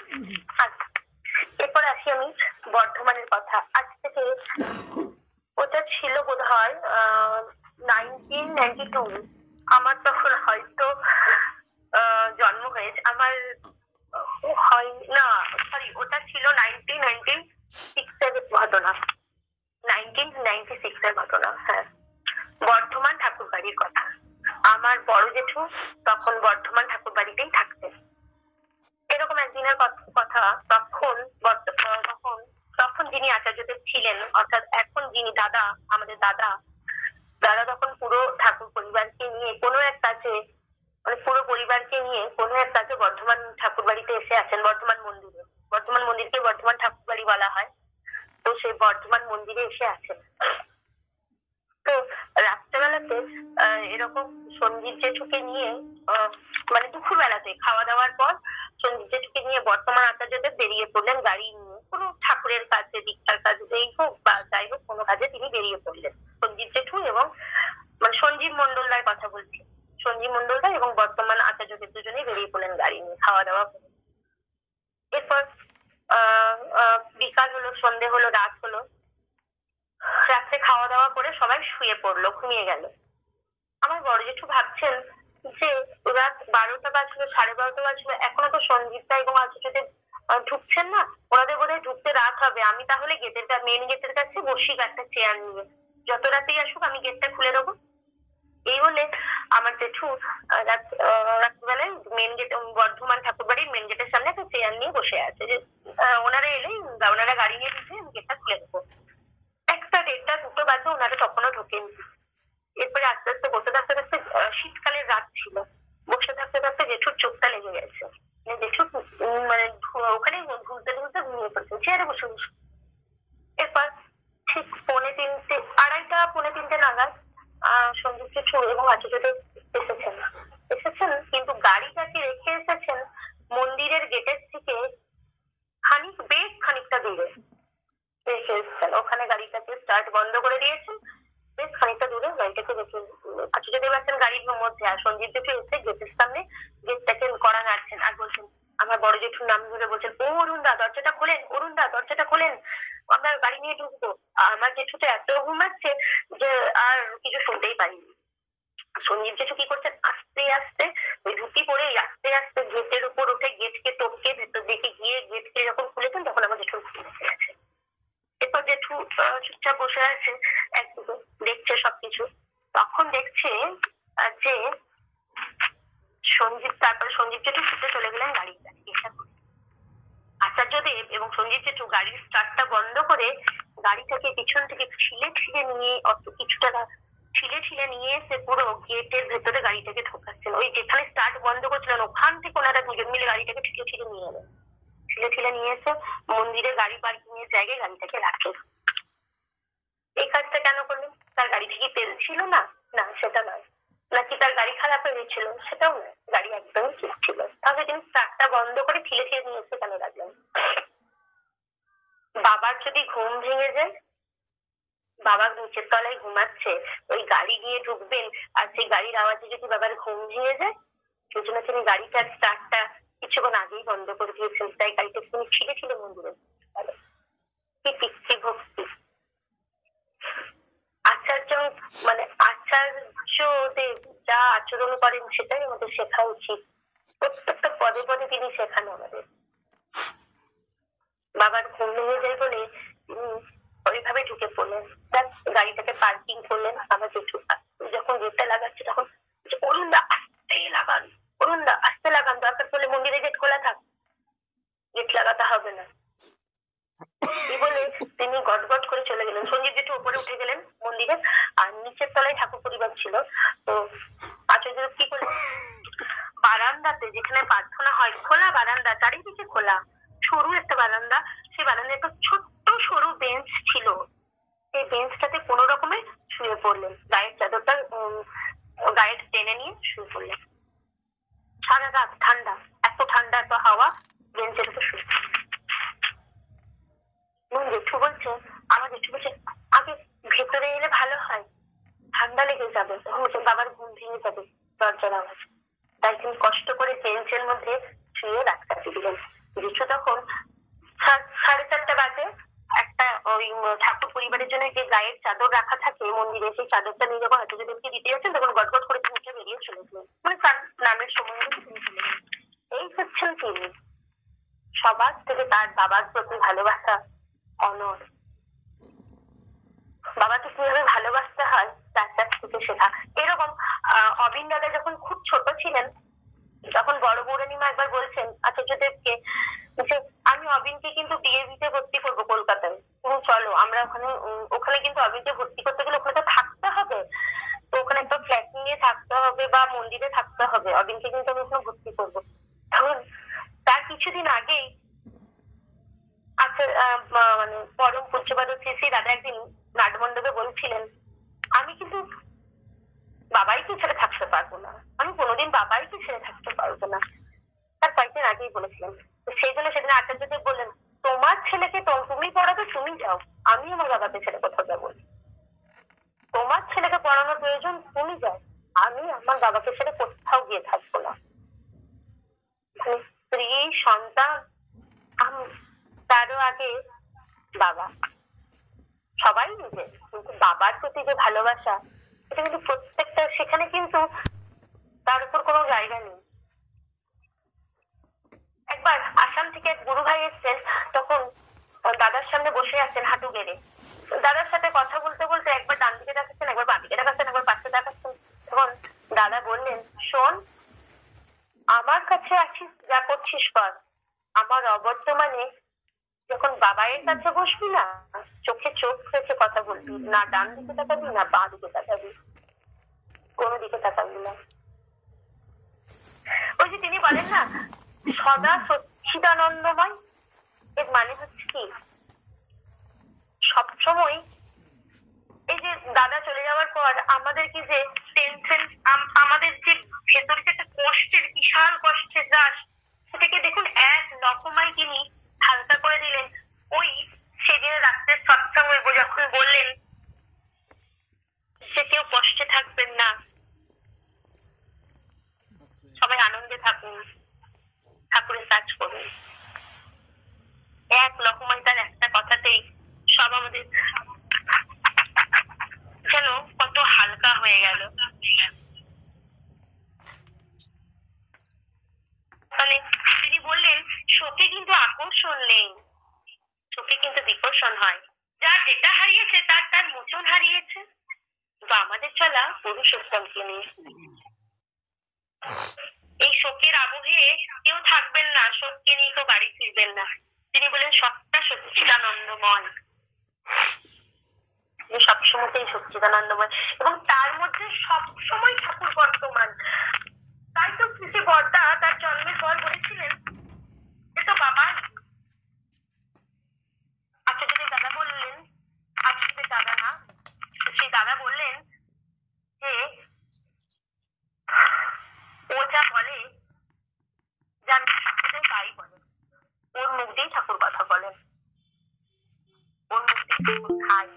এরপর আসি আমি বর্ধমানের কথা। আজ থেকে ওটা ছিল বোধ হয় নাইনটিন নাইনটি টু, আমার তখন হয়তো জন্ম হয়েছে, আমার হয় না সরি ওটা ছিল নাইনটিন নাইনটি সিক্স এর ঘটনা, নাইনটিন নাইনটি সিক্স এর ঘটনা। হ্যাঁ, বর্ধমান ঠাকুর বাড়ির কথা। আমার বড় জেঠু তখন বর্ধমান ঠাকুর বাড়িতেই থাকতেন। এরকম একদিনের কথা, তখন তখন তখন যিনি আচার্যদেব ছিলেন, অর্থাৎ এখন যিনি দাদা, আমাদের দাদা দাদা তখন পুরো ঠাকুর পরিবারকে নিয়ে কোনো এক কাজে, মানে পুরো পরিবারকে নিয়ে কোনো এক কাজে বর্ধমান ঠাকুর বাড়িতে এসে আছেন, বর্ধমান মন্দিরে। বর্ধমান মন্দিরকে বর্ধমান ঠাকুর বাড়ি বলা হয়। তো সেই বর্ধমান মন্দিরে এসে আছেন। তো রাত্রেবেলাতে আহ এরকম সঞ্জীব জেঠুকে নিয়ে মানে দুপুর বেলাতে খাওয়া দাওয়ার পর সঞ্জীব জেঠুকে নিয়ে বর্তমান আচার্যদেব বেরিয়ে পড়লেন গাড়ি নিয়ে, কোনো ঠাকুরের কাজে, দীক্ষার কাজেই হোক বা যাই হোক কোনো কাজে তিনি বেরিয়ে পড়লেন। সঞ্জীব জেঠু এবং মানে সঞ্জীব মন্ডল রায় কথা বলছি, সঞ্জীব মন্ডল রায় এবং বর্তমান আচার্যদেব দুজনেই বেরিয়ে পড়লেন গাড়ি নিয়ে খাওয়া দাওয়া করে। এরপর আহ আহ বিকাল হলো, সন্ধে হলো, রাত হলো। রাত্রে খাওয়া দাওয়া করে সবাই শুয়ে পড়লো, ঘুমিয়ে গেল। আমার বড় জেঠু ভাবছেন যে রাত বারোটা বাজলো, সাড়ে বারোটা বাজলো, এখনো তো সঞ্জীবদা এবং আচার্যদেব ঢুকছেন না, ওনাদের বোধহয় ঢুকতে রাত হবে, আমি তাহলে গেটের মেন গেটের কাছে বসি একটা চেয়ার নিয়ে, যত রাতেই আসুক আমি গেটটা খুলে দেবো। এই বলে আমার জেঠু রাত্রিবেলায় মেন গেট, বর্ধমান ঠাকুর বাড়ির মেন গেটের সামনে একটা চেয়ার নিয়ে বসে আছে যে ওনারা এলেই ওনারা গাড়ি নিয়ে ঢুকে আমি গেটটা খুলে দেবো। একটা দেড়টা দুটো বাজে, ওনারা তখনও ঢোকেন। এরপরে আস্তে আস্তে বসে থাকতে থাকতে, শীতকালের রাত ছিল, বসে থাকতে থাকতে জেঠুর চোখটা লেগে গেছে। জেঠু মানে ওখানে ঘুরতে ঘুরতে ঘুমিয়ে পড়ছে চেয়ারে বসে বসে। এরপর ঠিক পৌনে তিনটে, আড়াইটা পৌনে তিনটে নাগাদ আহ সঞ্জীব জেঠু এবং আচার্যদেব এসেছেন এসেছেন কিন্তু গাড়িটাকে রেখে এসেছেন মন্দিরের গেটের থেকে খানিক বেশ খানিকটা দূরে রেখে এসেছেন। ওখানে গাড়িটাকে স্টার্ট বন্ধ করে দিয়েছেন, বেশ খানিকটা দূরে গাড়িটাকে রেখে। আচার্যদেব আছেন গাড়ির মধ্যে, আর সঞ্জীব জেঠু এসে গেটের সামনে গেটটাকে কড়া নাড়ছেন আর বলছেন, আমার বড় জেঠুর নাম ধরে বলছেন, ও অরুণদা দরজাটা খোলেন, অরুণদা দরজাটা খোলেন, আমরা গাড়ি নিয়ে ঢুকবো। আমার জেঠু তো এত ঘুমাচ্ছে যে আর কিছু শুনতেই পারিনি। সঞ্জীব জেঠু কি করছেন, আস্তে আস্তে ওই ধুতি পরে আস্তে আস্তে গেটের উপর উঠে গেটকে টপকে ভেতর দিকে গিয়ে গেটকে যখন খুলেছেন তখন আমার জেঠু ঘুমিয়ে গেছে। এরপর জেঠু চুপচাপ বসে আছে একদিকে, দেখছে সবকিছু। তখন দেখছে যে সঞ্জীব, তারপরে সঞ্জীব জেঠু ছুটে চলে গেলেন গাড়ির কাছে। আচার্যদেব এবং সঞ্জীব জেঠু গাড়ির স্টার্টটা বন্ধ করে গাড়িটাকে পিছন থেকে ছিলে ছিলে নিয়ে, অত কিছুটা ছিলে ছিলে নিয়ে এসে পুরো গেটের ভেতরে গাড়িটাকে ঢোকাচ্ছেন। ওই যেখানে স্টার্ট বন্ধ করছিলেন ওখান থেকে ওনারা দুজন মিলে গাড়িটাকে ছিলে ছিলে নিয়ে এলেন, ছিলে ছিলে নিয়ে এসে মন্দিরের গাড়ি পার্কিং এর জায়গায় গাড়িটাকে রাখেন। এই কাজটা কেন করলেন? তার গাড়ি থেকে তেল ছিল না? না, সেটা নয়। নাকি তার গাড়ি খারাপ হয়ে গেছিল? সেটাও নয়, গাড়ি একদমই ঠিক ছিল। তাহলে তিনি স্টার্টটা বন্ধ করে ছিলে ছিলে নিয়ে এসে কেন রাখলেন? বাবার যদি ঘুম ভেঙে যায়, বাবা নিচের তলায় ঘুমাচ্ছে, ওই গাড়ি নিয়ে ঢুকবেন আর সেই গাড়ির আওয়াজে যদি বাবার ঘুম ভেঙে যায়, সেই জন্য তিনি গাড়িটার স্টার্টটা কিছুক্ষণ আগেই বন্ধ করে দিয়েছেন, তাই গাড়িটা তিনি ছিলে ছিলে মন্দিরে। কি পিতৃভক্তি! আচার্য মানে আচার্যদেব যা আচরণ করেন সেটাই আমাদের শেখা উচিত। প্রত্যেকটা পদে পদে তিনি শেখানো আমাদের। বাবার ঘুম ভেঙে যায় বলে তিনি ওইভাবে ঢুকে পড়লেন, গাড়িটাকে পার্কিং করলেন। আমার জেঠু যখন গেটটা লাগাচ্ছে তখন অরুণদা আস্তে লাগান, অরুণদা আস্তে লাগান, দরকার পড়লে মন্দিরে গেট খোলা থাক, গেট লাগাতে হবে না। এই বলে তিনি গট গট করে চলে গেলেন। সঞ্জীব জেঠু উপরে উঠে গেলেন মন্দিরে, আর নিচের তলায় ঠাকুর পরিবার ছিল। তো আচার্যদেব কি করলেন, বারান্দাতে যেখানে প্রার্থনা হয়, খোলা বারান্দা, চারিদিকে খোলা সরু একটা বারান্দা, সেই বারান্দায় একটা ছোট্ট সরু বেঞ্চ ছিল, সেই বেঞ্চটাতে কোনো রকমে শুয়ে পড়লেন, গায়ের চাদরটা গায়ে টেনে নিয়ে শুয়ে পড়লেন। সারা রাত ঠান্ডা, এত ঠান্ডা, এত হাওয়া, বেঞ্চের উপর শুয়ে। জেঠু বলছে, আমার জেঠু বলছে আগে ভেতরে এলে ভালো হয়, ঠান্ডা লেগে যাবে, তখন বাবার ঘুম ভেঙে যাবে দরজার আওয়াজ। তাই তিনি কষ্ট করে বেঞ্চের মধ্যে শুয়ে রাত কাটিয়ে দিলেন। জেঠু তখন সাড়ে চারটা বাজে একটা ওই ঠাকুর পরিবারের জন্য যে গায়ের চাদর রাখা থাকে মন্দিরে, সেই চাদরটা নিয়ে যখন আচার্যদেবকে দিতে যাচ্ছেন তখন গট গট করে তিনি বেরিয়ে চলে গেলেন, মানে তার নামের সময় তিনি চলে গেলেন। এই হচ্ছেন তিনি, সবার থেকে তার বাবার প্রতি ভালোবাসা, অনর। বাবাকে কিভাবে ভালোবাসতে হয় তার কাছ থেকে শেখা। এরকম আহ অবিন দাদা যখন খুব ছোট ছিলেন, তখন বড় বৌরানিমা একবার বলছেন আচার্যদেবকে যে আমি অবিনকে কিন্তু ডিএভিতে ভর্তি করবো কলকাতায়, তুমি চলো, আমরা ওখানে ওখানে কিন্তু অবিনকে ভর্তি করতে গেলে ওখানে তো থাকতে হবে, তো ওখানে একটা ফ্ল্যাট নিয়ে থাকতে হবে বা মন্দিরে থাকতে হবে, অবিনকে কিন্তু আমি ওখানে ভর্তি করবো। তখন তার কিছুদিন আগেই আচ্ছা মানে পরম পূজ্যপাদ শ্রী শ্রী দাদা একদিন নাটমণ্ডপে বলছিলেন, আমি কিন্তু বাবাইকে ছেড়ে থাকতে পারবো না, আমি কোনোদিন বাবাইকে ছেড়ে থাকতে পারবো না। তার কয়েকদিন আগে আচার্যদেব বলেছিলেন। সেই জন্য সেদিন আচার্যদেব বললেন, তোমার ছেলেকে তুমি পড়াবে, তুমি যাও, আমি আমার বাবাকে ছেড়ে কোথাও যাবো। তোমার ছেলেকে পড়ানোর প্রয়োজন, তুমি যাও, আমি আমার বাবাকে ছেড়ে কোথাও গিয়ে থাকবো না। স্ত্রী, সন্তান, তারও আগে বাবা, সবাই নিজে, কিন্তু বাবার প্রতি যে ভালোবাসা, এটা কিন্তু প্রত্যেকটা, সেখানে কিন্তু তার উপর কোনো জায়গা নেই। একবার আসাম থেকে এক গুরু ভাই এসছেন, তখন দাদার সামনে বসে আছেন হাঁটু গেড়ে। দাদার সাথে কথা বলতে বলতে একবার ডান দিকে দেখাচ্ছেন, একবার বাঁ দিকে দেখাচ্ছেন, একবার পাশে দেখাচ্ছেন। তখন দাদা বললেন, শোন, আমার কাছে আছিস, যা করছিস কর, আমার অবর্তমানে যখন বাবাইয়ের কাছে বসবি না, চোখে চোখ রেখে কথা বলবি না, ডান দিকে তাকাবি না বাঁ দিকে তাকাবি, কোনো দিকে তাকাবি না। ওই যে তিনি বলেন না, সদা সচ্চিদানন্দময়, এর মানে হচ্ছে কি, সবসময় এই যে দাদা চলে যাওয়ার পর আমাদেরকে যে টেনশন, আমাদের যে ভেতরে যে একটা কষ্টের, বিশাল কষ্টের রাশ, সেটাকে দেখুন এক রকমাই তিনি হালকা করে দিলেন। ওই সেদিন রাত্রের সৎসঙ্গে যখন বললেন সে কেউ কষ্টে থাকবেন না, সবাই আনন্দে থাকুন, ঠাকুরের কাজ করুন, এক রকমাই তার একটা কথাতেই সব আমাদের যেন কত হালকা হয়ে গেল। মানে তিনি বললেন, শোকে কিন্তু আকর্ষণ নেই, শোকে কিন্তু বিকর্ষণ হয়। যা যেটা হারিয়েছে তার তার মোচন হারিয়েছে, কিন্তু আমাদের চলা পুরুষোত্তমকে নিয়ে। এই শোকের আবহে কেউ থাকবেন না, শোককে নিয়ে কেউ বাড়ি ফিরবেন না। তিনি বলেন, সবটা সচ্চিদানন্দময়, সবসময়তেই সচ্চিদানন্দময়, এবং তার মধ্যে সবসময় ঠাকুর বর্তমান। তাই তো শ্রী বর্দা তার জন্মের পর বলেছিলেন, এ তো বাবাই। আচ্ছা, যদি দাদা বললেন, আচ্ছা যদি দাদা না, সেই দাদা বললেন যে ও যা বলে, যা ঠাকুরের তাই বলে, ওর মুখ দিয়েই ঠাকুর কথা বলেন, ওর মুখ দিয়ে ঠাকুর খায়।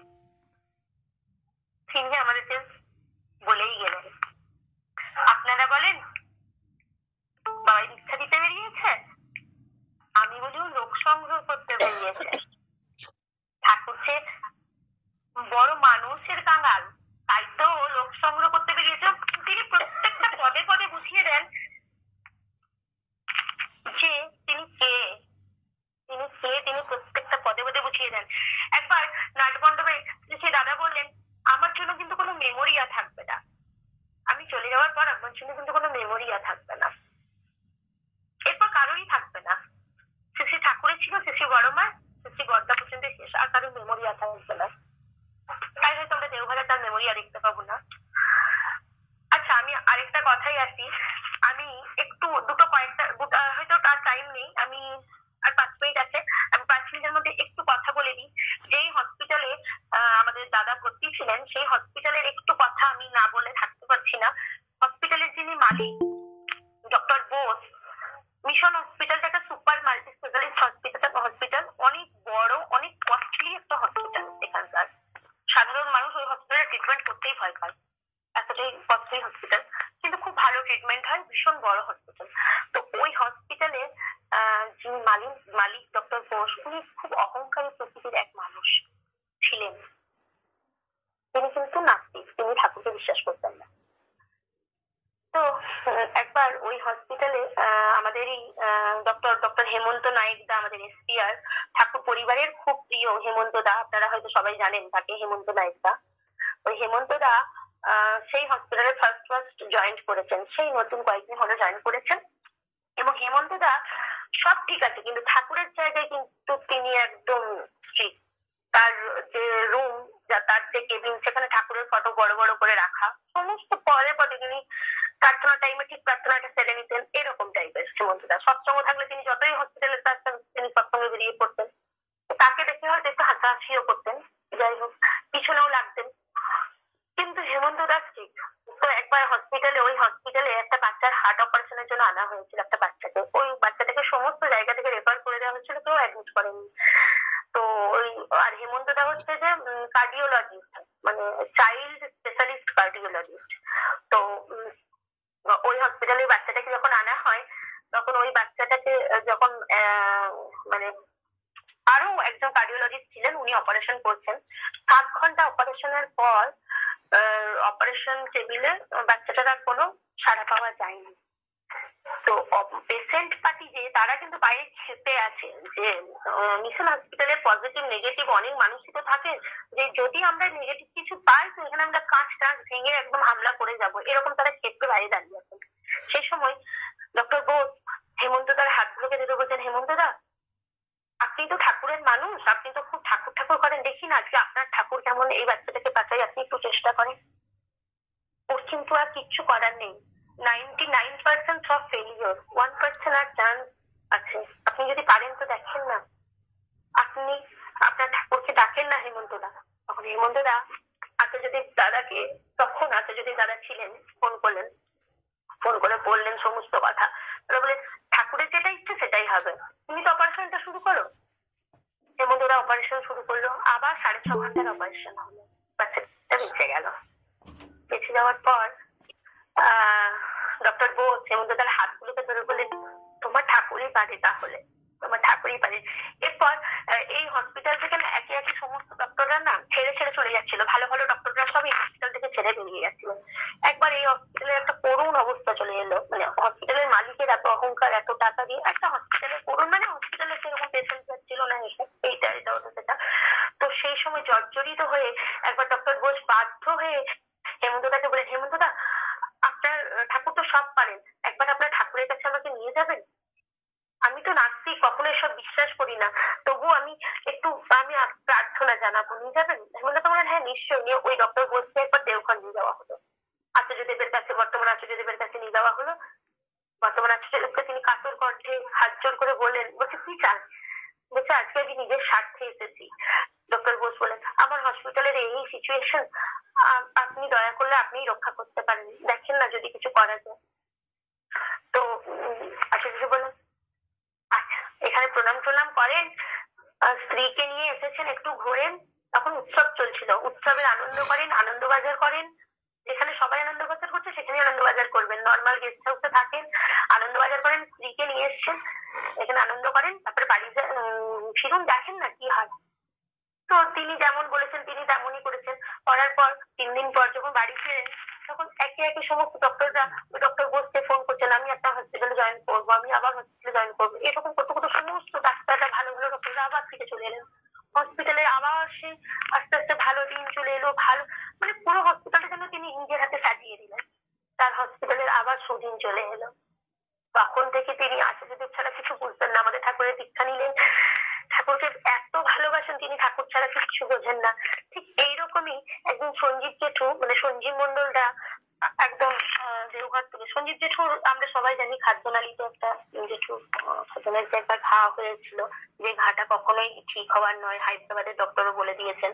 তিনি আমাদেরকে বলেই গেলেন, আপনারা বলেন বাবাই দীক্ষা দিতে বেরিয়েছে, আমি বলি ও লোক সংগ্রহ করতে বেরিয়েছে। ঠাকুর যে বড় মানুষের কাঙাল, তাই তো লোক সংগ্রহ করতে বেরিয়েছে। তিনি প্রত্যেকটা পদে পদে বুঝিয়ে দেন যে তিনি কে, তিনি কে, তিনি প্রত্যেকটা পদে পদে বুঝিয়ে দেন। একবার নাটমণ্ডপে সে দাদা বললেন, আমার জন্য কিন্তু কোনো মেমোরিয়া থাকবে না, আমি চলে যাওয়ার পর আমার জন্য কিন্তু কোনো মেমোরিয়া থাকবে না, এরপর কারোরই থাকবে না। শ্রী ঠাকুরের ছিল, শ্রী বড় মা, শ্রী বর্দা পর্যন্ত শেষ, আর কারোর মেমোরিয়া থাকবে না। তাই হয়তো আমরা দেওঘরে তার মেমোরিয়া দেখতে পাবো না। আচ্ছা, আমি আরেকটা কথাই আসি, আমি একটু দুটো কয়েকটা হয়তো তার টাইম নেই, আমি আর পাঁচ মিনিট আছে, আমি পাঁচ মিনিটের মধ্যে একটু কথা বলে দিই। যেই হসপিটালে আমাদের দাদা ভর্তি ছিলেন, সেই হসপিটালের একটু কথা আমি না বলে থাকতে পারছি না। হসপিটালের যিনি মালিক ডক্টর বোস, মিশন হসপিটালটা একটা super multi specialist hospital, hospital অনেক বড়, অনেক কস্টলি একটা হসপিটাল। এখানকার সাধারণ মানুষ ওই হসপিটালে ট্রিটমেন্ট করতেই ভয় পায়, এতটাই কস্টলি হসপিটাল, কিন্তু খুব ভালো ট্রিটমেন্ট হয়, ভীষণ বড় হসপিটাল। তো ওই হসপিটালে যিনি মালিক মালিক ডক্টর বোস, উনি খুব অহংকারী প্রকৃতির এক মানুষ ছিলেন। তিনি কিন্তু নাস্তিক, তিনি ঠাকুরকে বিশ্বাস করতেন না। তো একবার ওই হসপিটালে আমাদেরই ডক্টর ডক্টর হেমন্ত নায়েক দা, আমাদের এসপিআর ঠাকুর পরিবারের খুব প্রিয় হেমন্ত দা, আপনারা হয়তো সবাই জানেন তাকে, হেমন্ত নায়েক দা। ওই হেমন্ত দা সেই হসপিটালে ফার্স্ট ফার্স্ট জয়েন করেছেন, সেই নতুন কয়েকদিন হলো জয়েন করেছেন। এবং হেমন্ত দা সব ঠিক আছে, কিন্তু ঠাকুরের জায়গায় কিন্তু তিনি একদম স্ট্রিক্ট। তার যে রুম, তার যে কেবিন, সেখানে ঠাকুরের ফটো বড় বড় করে রাখা, সমস্ত পদে পদে তিনি প্রার্থনা টাইমে ঠিক প্রার্থনাটা সেরে নিতেন, এরকম টাইপের হেমন্ত দা। সৎসঙ্গ থাকলে তিনি যতই হসপিটালে থাকতেন, তিনি সৎসঙ্গে বেরিয়ে পড়তেন। তাকে দেখে হয়তো একটু হাসাহাসিও করতেন, যাই হোক পিছনেও লাগতেন, কিন্তু হেমন্ত দাস ঠিক। তো একবার হসপিটালে, ওই হসপিটালে একটা বাচ্চার হার্ট অপারেশনের জন্য আনা হয়েছিল একটা বাচ্চাকে। ওই বাচ্চাটাকে সমস্ত ডাক্তারটা হচ্ছে যে কার্ডিওলজিস্ট, মানে চাইল্ড স্পেশালিস্ট কার্ডিওলজিস্ট। তো উম, ওই হসপিটালে বাচ্চাটাকে যখন আনা হয় তখন ওই বাচ্চাটাকে যখন আহ, মানে আরো একজন কার্ডিওলজিস্ট ছিলেন, উনি অপারেশন করছেন। সাত ঘন্টা অপারেশনের পর অপারেশন টেবিলে বাচ্চাটার আর কোনো সাড়া পাওয়া যায়নি। তো পেশেন্ট পার্টি যে তারা কিন্তু বাইরে খেপে আছে যে মিশন হসপিটালে পজিটিভ নেগেটিভ অনেক মানুষই তো থাকে, যে যদি আমরা নেগেটিভ কিছু পাই তো এখানে আমরা কাঁচ টাঁচ ভেঙে একদম হামলা করে যাব, এরকম তারা খেপে বাইরে দাঁড়িয়ে আছেন। সেই সময় ডক্টর বোস হেমন্ত দার হাতগুলোকে ধরে বলছেন, হেমন্ত দা আপনি তো ঠাকুরের মানুষ, আপনি তো খুব ঠাকুর ঠাকুর করেন, দেখি না আজকে আপনার ঠাকুর কেমন এই বাচ্চাটাকে বাঁচাই, আপনি একটু চেষ্টা করেন। ওর কিন্তু আর কিচ্ছু করার নেই, নাইনটি নাইন পার্সেন্ট সব ফেলিওর, ওয়ান পার্সেন্ট আর চান্স আছে, আপনি যদি পারেন তো দেখেন না, আপনি আপনার ঠাকুরকে ডাকেন না হেমন্ত দা। তখন হেমন্ত দা আচার্যদেব দাদাকে, তখন আচার্যদেব দাদা ছিলেন, ফোন করলেন, ফোন করে বললেন সমস্ত কথা। ওরা বলে ঠাকুরের যেটা ইচ্ছে সেটাই হবে, তুমি তো অপারেশনটা শুরু করো। হেমন্ত দা অপারেশন শুরু করলো, আবার সাড়ে ছ ঘন্টার অপারেশন হলো, বাচ্চাটা বেঁচে গেল। বেঁচে যাওয়ার পর আহ ডক্টর বোস হেমন্ত দার হাতগুলোকে ধরে বললেন, তোমার ঠাকুরই পারে, তাহলে তোমার ঠাকুরই পারে। এরপর এই হসপিটাল থেকে না একে একে সমস্ত ডক্টররা না ছেড়ে ছেড়ে চলে যাচ্ছিল, ভালো ভালো ডক্টররা সব এই হসপিটাল থেকে ছেড়ে বেরিয়ে যাচ্ছিল। একবার এই হসপিটালের একটা করুণ অবস্থা চলে এলো, মানে হসপিটালের মালিকের এত অহংকার, এত টাকা দিয়ে একটা হসপিটালের করুণ, মানে হসপিটালে সেরকম পেশেন্ট যাচ্ছিল না, এসব এইটা এটা ওটা সেটা। তো সেই সময় জর্জরিত হয়ে একবার ডক্টর বোস বাধ্য হয়ে হেমন্ত দাকে বলেন, হেমন্ত দা আপনার ঠাকুর তো সব পারেন, একবার আপনার ঠাকুরের কাছে আমাকে নিয়ে যাবেন। আমি তো নাস্তিক, কখনো এসব বিশ্বাস করি না, তবু আমি একটু আমি প্রার্থনা জানাবো, নিয়ে যাবেন? হেমন্ত দা বলেন, হ্যাঁ নিশ্চয়ই। নিয়ে ওই ডক্টর বলছে একবার দেওঘর নিয়ে যাওয়া হলো, আচার্যদেবের কাছে, বর্তমান আচার্যদেবের কাছে নিয়ে যাওয়া হলো। বর্তমান আচার্যদেবকে তিনি কাতর কণ্ঠে হাত জোর করে বললেন, বলছে কি চান? বলছে আজকে আমি নিজের স্বার্থে এসেছি। ডক্টর বোস বলেন, আমার হসপিটালের এই সিচুয়েশন, আপনি দয়া করলে আপনিই রক্ষা করতে পারেন, দেখেন না যদি কিছু করা যায়। তো আচার্য বলেন, আচ্ছা এখানে প্রণাম প্রণাম করেন, স্ত্রীকে নিয়ে এসেছেন, একটু ঘোরেন, তখন উৎসব চলছিল, উৎসবের আনন্দ করেন, আনন্দবাজার করেন, যেখানে সবাই আনন্দবাজার করছে সেখানে আনন্দবাজার করবেন, নর্মাল গেস্ট হাউসে থাকেন, আনন্দবাজার করেন, স্ত্রীকে নিয়ে এসছেন, এখানে আনন্দ করেন, তারপরে বাড়ি ফিরুন, দেখেন না কি হয়। তো তিনি যেমন বলেছেন তিনি তেমনই করেছেন। করার পর তিন দিন পর যখন বাড়ি ফিরেন তখন একে একে সমস্ত ডক্টররা ওই ডক্টর বোসকে ফোন করছেন, আমি আপনার হসপিটালে জয়েন করবো, আমি আবার হসপিটালে জয়েন করবো, এরকম করতে করতে সমস্ত ডাক্তাররা ভালো ভালো ডক্টররা আবার ফিরে চলে এলেন হসপিটালে। আবার সে আস্তে আস্তে ভালো দিন চলে এলো, ভালো মানে পুরো হসপিটালটা যেন তিনি নিজের হাতে সাজিয়ে দিলেন। তার হসপিটালের আবার সুদিন চলে এলো। তখন থেকে তিনি আচার্যদেব ছাড়া কিছু বুঝতেন না, আমাদের ঠাকুরের দীক্ষা নিলেন, ঠাকুরকে এত ভালোবাসেন তিনি, ঠাকুর ছাড়া কিছু বোঝেন না। ঠিক এইরকমই একদিন সঞ্জীব জেঠু, মানে সঞ্জীব মন্ডলরা একদম দেওঘর থেকে, সঞ্জীব জেঠুর আমরা সবাই জানি খাদ্যনালীতে একটা জেঠু খাদ্যনালীতে যে একবার ঘা হয়েছিল, যে ঘাটা কখনোই ঠিক হওয়ার নয়, হায়দ্রাবাদের ডক্টরও বলে দিয়েছেন।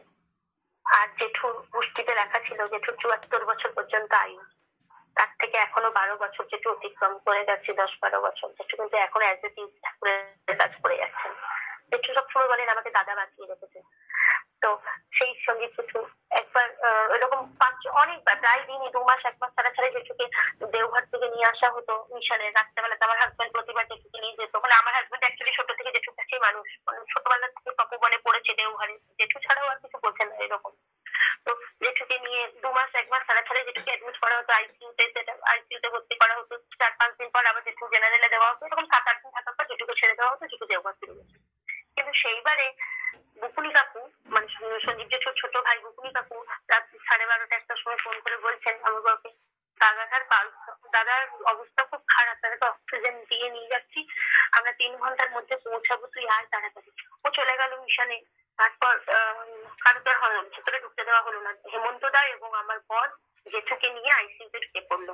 আর জেঠুর পুষ্টিতে লেখা ছিল জেঠুর চুয়াত্তর বছর পর্যন্ত আয়ু, তার থেকে এখনো বারো বছর জেঠু অতিক্রম করে যাচ্ছে, দশ বারো বছর জেঠু কিন্তু এখন অ্যাজ এ টিজ ঠাকুরের কাজ করে যাচ্ছেন। জেঠু সবসময় বলেন আমাকে দাদা বাঁচিয়ে রেখেছে। তো সেই সঙ্গীত জেঠু একবার এরকম পাঁচ অনেকবার প্রায় দিনই দু মাস এক মাস ছাড়া ছাড়া জেঠুকে দেওঘর থেকে নিয়ে আসা হতো মিশনে। রাত্রেবেলাতে আমার হাজবেন্ড প্রতিবার জেঠুকে নিয়ে যেত, মানে আমার হাজবেন্ড অ্যাকচুয়ালি ছোট থেকে জেঠুর কাছেই মানুষ, মানে ছোটবেলা থেকে তপবনে পড়েছে দেওঘরে, জেঠু ছাড়াও আর কিছু বোঝেন না এরকম। তো জেঠুকে নিয়ে দু মাস এক মাস ছাড়া ছাড়া জেঠুকে অ্যাডমিট করা হতো আইসিইউতে, সেটা আইসিইউতে ভর্তি করা হতো, চার পাঁচ দিন পর আবার জেঠু জেনারেলে দেওয়া হতো, এরকম সাত আট দিন থাকার পর জেঠুকে ছেড়ে দেওয়া হতো, জেঠু দেওঘর ফিরে গেছে। কিন্তু সেইবারে বুকুনি কাকু, মানে সঞ্জীব জেঠুর ছোট ভাই বুকুনি কাকু রাত সাড়ে বারোটা একটার সময় ফোন করে বলছেন আমার বাবাকে, দাদাটার পালস, দাদার অবস্থা খুব খারাপ, তাদেরকে অক্সিজেন দিয়ে নিয়ে যাচ্ছি, আমরা তিন ঘন্টার মধ্যে পৌঁছাবো, তুই আর তাড়াতাড়ি। ও চলে গেল মিশনে। তারপর কারুকে ভেতরে ঢুকতে দেওয়া হলো না, হেমন্ত দা এবং আমার বর জেঠুকে নিয়ে আইসিইউতে ঢুকে পড়লো।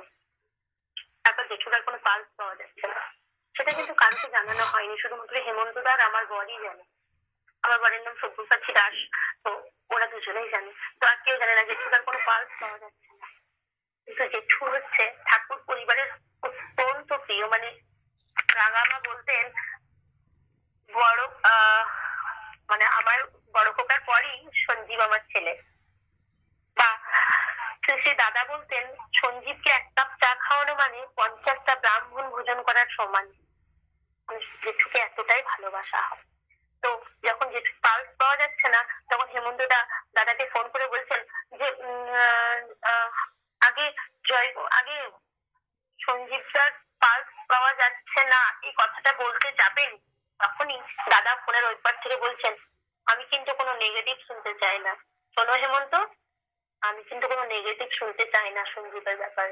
তারপর জেঠুর আর কোনো পালস পাওয়া যাচ্ছে না, সেটা কিন্তু কারোকে জানানো হয়নি, শুধুমাত্র হেমন্ত দা আর আমার বরই জানে। আমার বাড়ির নাম সব্যসাচী দাস, তো ওরা দুজনেই জানে, তো আর কেউ জানে না। জেঠুর আর কোনো পালস পাওয়া যাচ্ছে না। কিন্তু জেঠু হচ্ছে ঠাকুর পরিবারের অত্যন্ত প্রিয়, মানে রাঙামা বলতেন বড় আহ মানে আমার বড় খোকার পরই দাদাকে ফোন করে বলছেন যে উম, আহ, আহ, আগে জয় আগে সঞ্জীবদার পালস পাওয়া যাচ্ছে না, এই কথাটা বলতে যাবেন, তখনই দাদা ফোনের ওই পার থেকে বলছেন আমি কিন্তু কোনো নেগেটিভ শুনতে চাই না। শোনো হেমন্ত, আমি কিন্তু কোনো নেগেটিভ শুনতে চাই না সঞ্জীবের ব্যাপারে।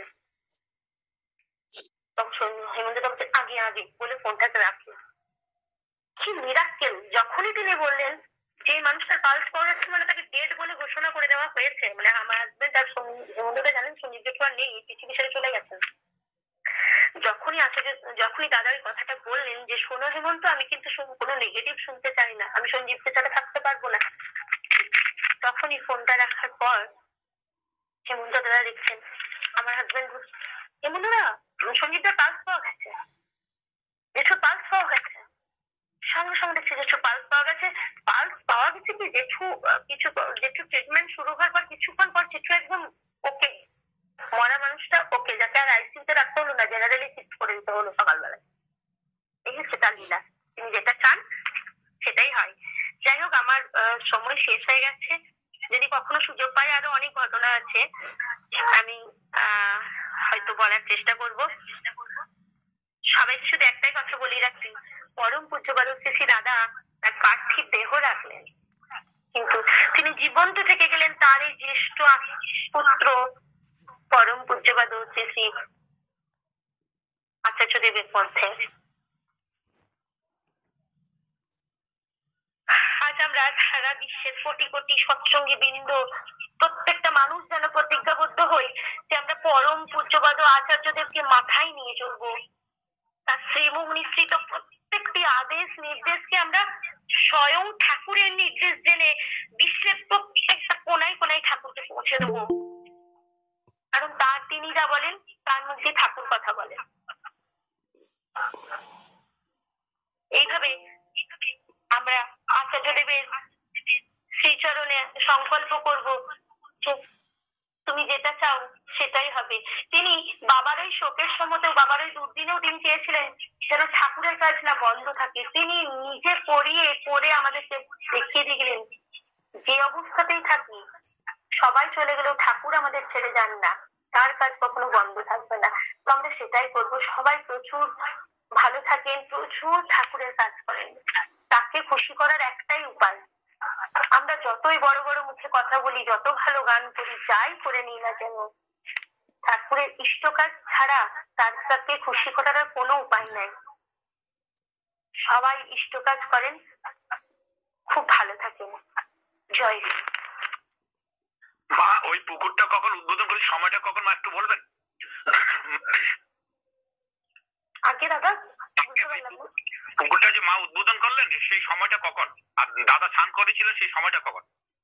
তখন হেমন্ত বলছে আগে আগে বলে ফোনটাকে রাখে। কি মিরাক্কেল! যখনই তিনি বললেন যে মানুষটার পালস পাওয়া যাচ্ছে মানে তাকে ডেড বলে ঘোষণা করে দেওয়া হয়েছে, মানে আমার হাজবেন্ড আর হেমন্তটা জানেন সঞ্জীব জেঠু আর নেই, পৃথিবী ছেড়ে চলে গেছেন। যখনই আসলে যখনই দাদা ওই কথাটা বললেন যে শোনো হেমন্ত, আমি কিন্তু কোনো নেগেটিভ শুনতে চাই না, আমি সঞ্জীবকে ছাড়া থাকতে পারবো না, তখনই ফোনটা রাখার পর হেমন্ত দাদা দেখছেন আমার হাজবেন্ড এমনরা সঞ্জীবদার পালস পাওয়া গেছে, জেঠুর পালস পাওয়া গেছে। সঙ্গে সঙ্গে দেখছি জেঠু পালস পাওয়া গেছে। পালস পাওয়া গেছে কি জেঠু কিছু জেঠু ট্রিটমেন্ট শুরু হওয়ার পর কিছুক্ষণ পর জেঠু একদম ওকে, মরা মানুষটা ওকে, যাকে আর আইসিইউতে রাখতে হলো না, জেনারেলি শিফট করে দিতে হলো সকালবেলায়। এই হচ্ছে তার লীলা, তিনি যেটা চান সেটাই হয়। যাই হোক, আমার সময় শেষ হয়ে গেছে, যদি কখনো সুযোগ পাই আরো অনেক ঘটনা আছে আমি আহ হয়তো বলার চেষ্টা করব। সবাইকে শুধু একটাই কথা বলি রাখছি, পরম পূজ্যপাদ শ্রী শ্রী দাদা তার পার্থিব দেহ রাখলেন, কিন্তু তিনি জীবন্ত থেকে গেলেন তার এই জ্যেষ্ঠ পুত্র পরম পূজ্যপাদ শ্রী শ্রী আচার্যদেবের মধ্যে। আজ আমরা সারা বিশ্বের কোটি কোটি সৎসঙ্গী বৃন্দ প্রত্যেকটা মানুষ যেন প্রতিজ্ঞাবদ্ধ হই যে আমরা পরম পূজ্যপাদ আচার্যদেবকে মাথায় নিয়ে চলবো, তার শ্রীমুখ নিঃসৃত প্রত্যেকটি আদেশ নির্দেশকে আমরা স্বয়ং ঠাকুরের নির্দেশ জেনে বিশ্বের প্রত্যেকটা কোনায় কোনায় ঠাকুরকে পৌঁছে দেবো, কারণ তার তিনি যা বলেন তার মধ্যে ঠাকুর কথা বলেন। এইভাবে আমরা আচার্যদেবের শ্রীচরণে সংকল্প করব যে তুমি যেটা চাও সেটাই হবে। তিনি বাবার ওই শোকের সময়তেও, বাবার ওই দুর্দিনেও তিনি চেয়েছিলেন যেন ঠাকুরের কাজ না বন্ধ থাকে। তিনি নিজে পড়িয়ে পড়ে আমাদেরকে দেখিয়ে দিয়ে গেলেন যে অবস্থাতেই থাকি সবাই চলে গেলেও ঠাকুর আমাদের ছেড়ে যান না, তার কাজ কখনো বন্ধ থাকবে না। তো আমরা সেটাই করবো, সবাই প্রচুর ভালো থাকেন, প্রচুর ঠাকুরের কাজ করেন। তাকে খুশি করার একটাই উপায়, আমরা যতই বড় বড় মুখে কথা বলি, যত ভালো গান করি, যাই করে নিই না কেন, ঠাকুরের ইষ্ট কাজ ছাড়া তার তাকে খুশি করার আর কোনো উপায় নাই। সবাই ইষ্ট কাজ করেন, খুব ভালো থাকেন। জয় গুরু। মা, ওই পুকুরটা কখন উদ্বোধন করি, সময়টা কখন মা একটু বলবেন? আগে দাদা পুকুরটা যে মা উদ্বোধন করলেন সেই সময়টা কখন, আর দাদা স্নান করেছিল সেই সময়টা কখন?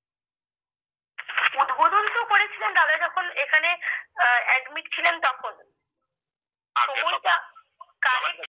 উদ্বোধন তো করেছিলেন দাদা যখন এখানে অ্যাডমিট ছিলেন তখন, সময়টা কারেক্ট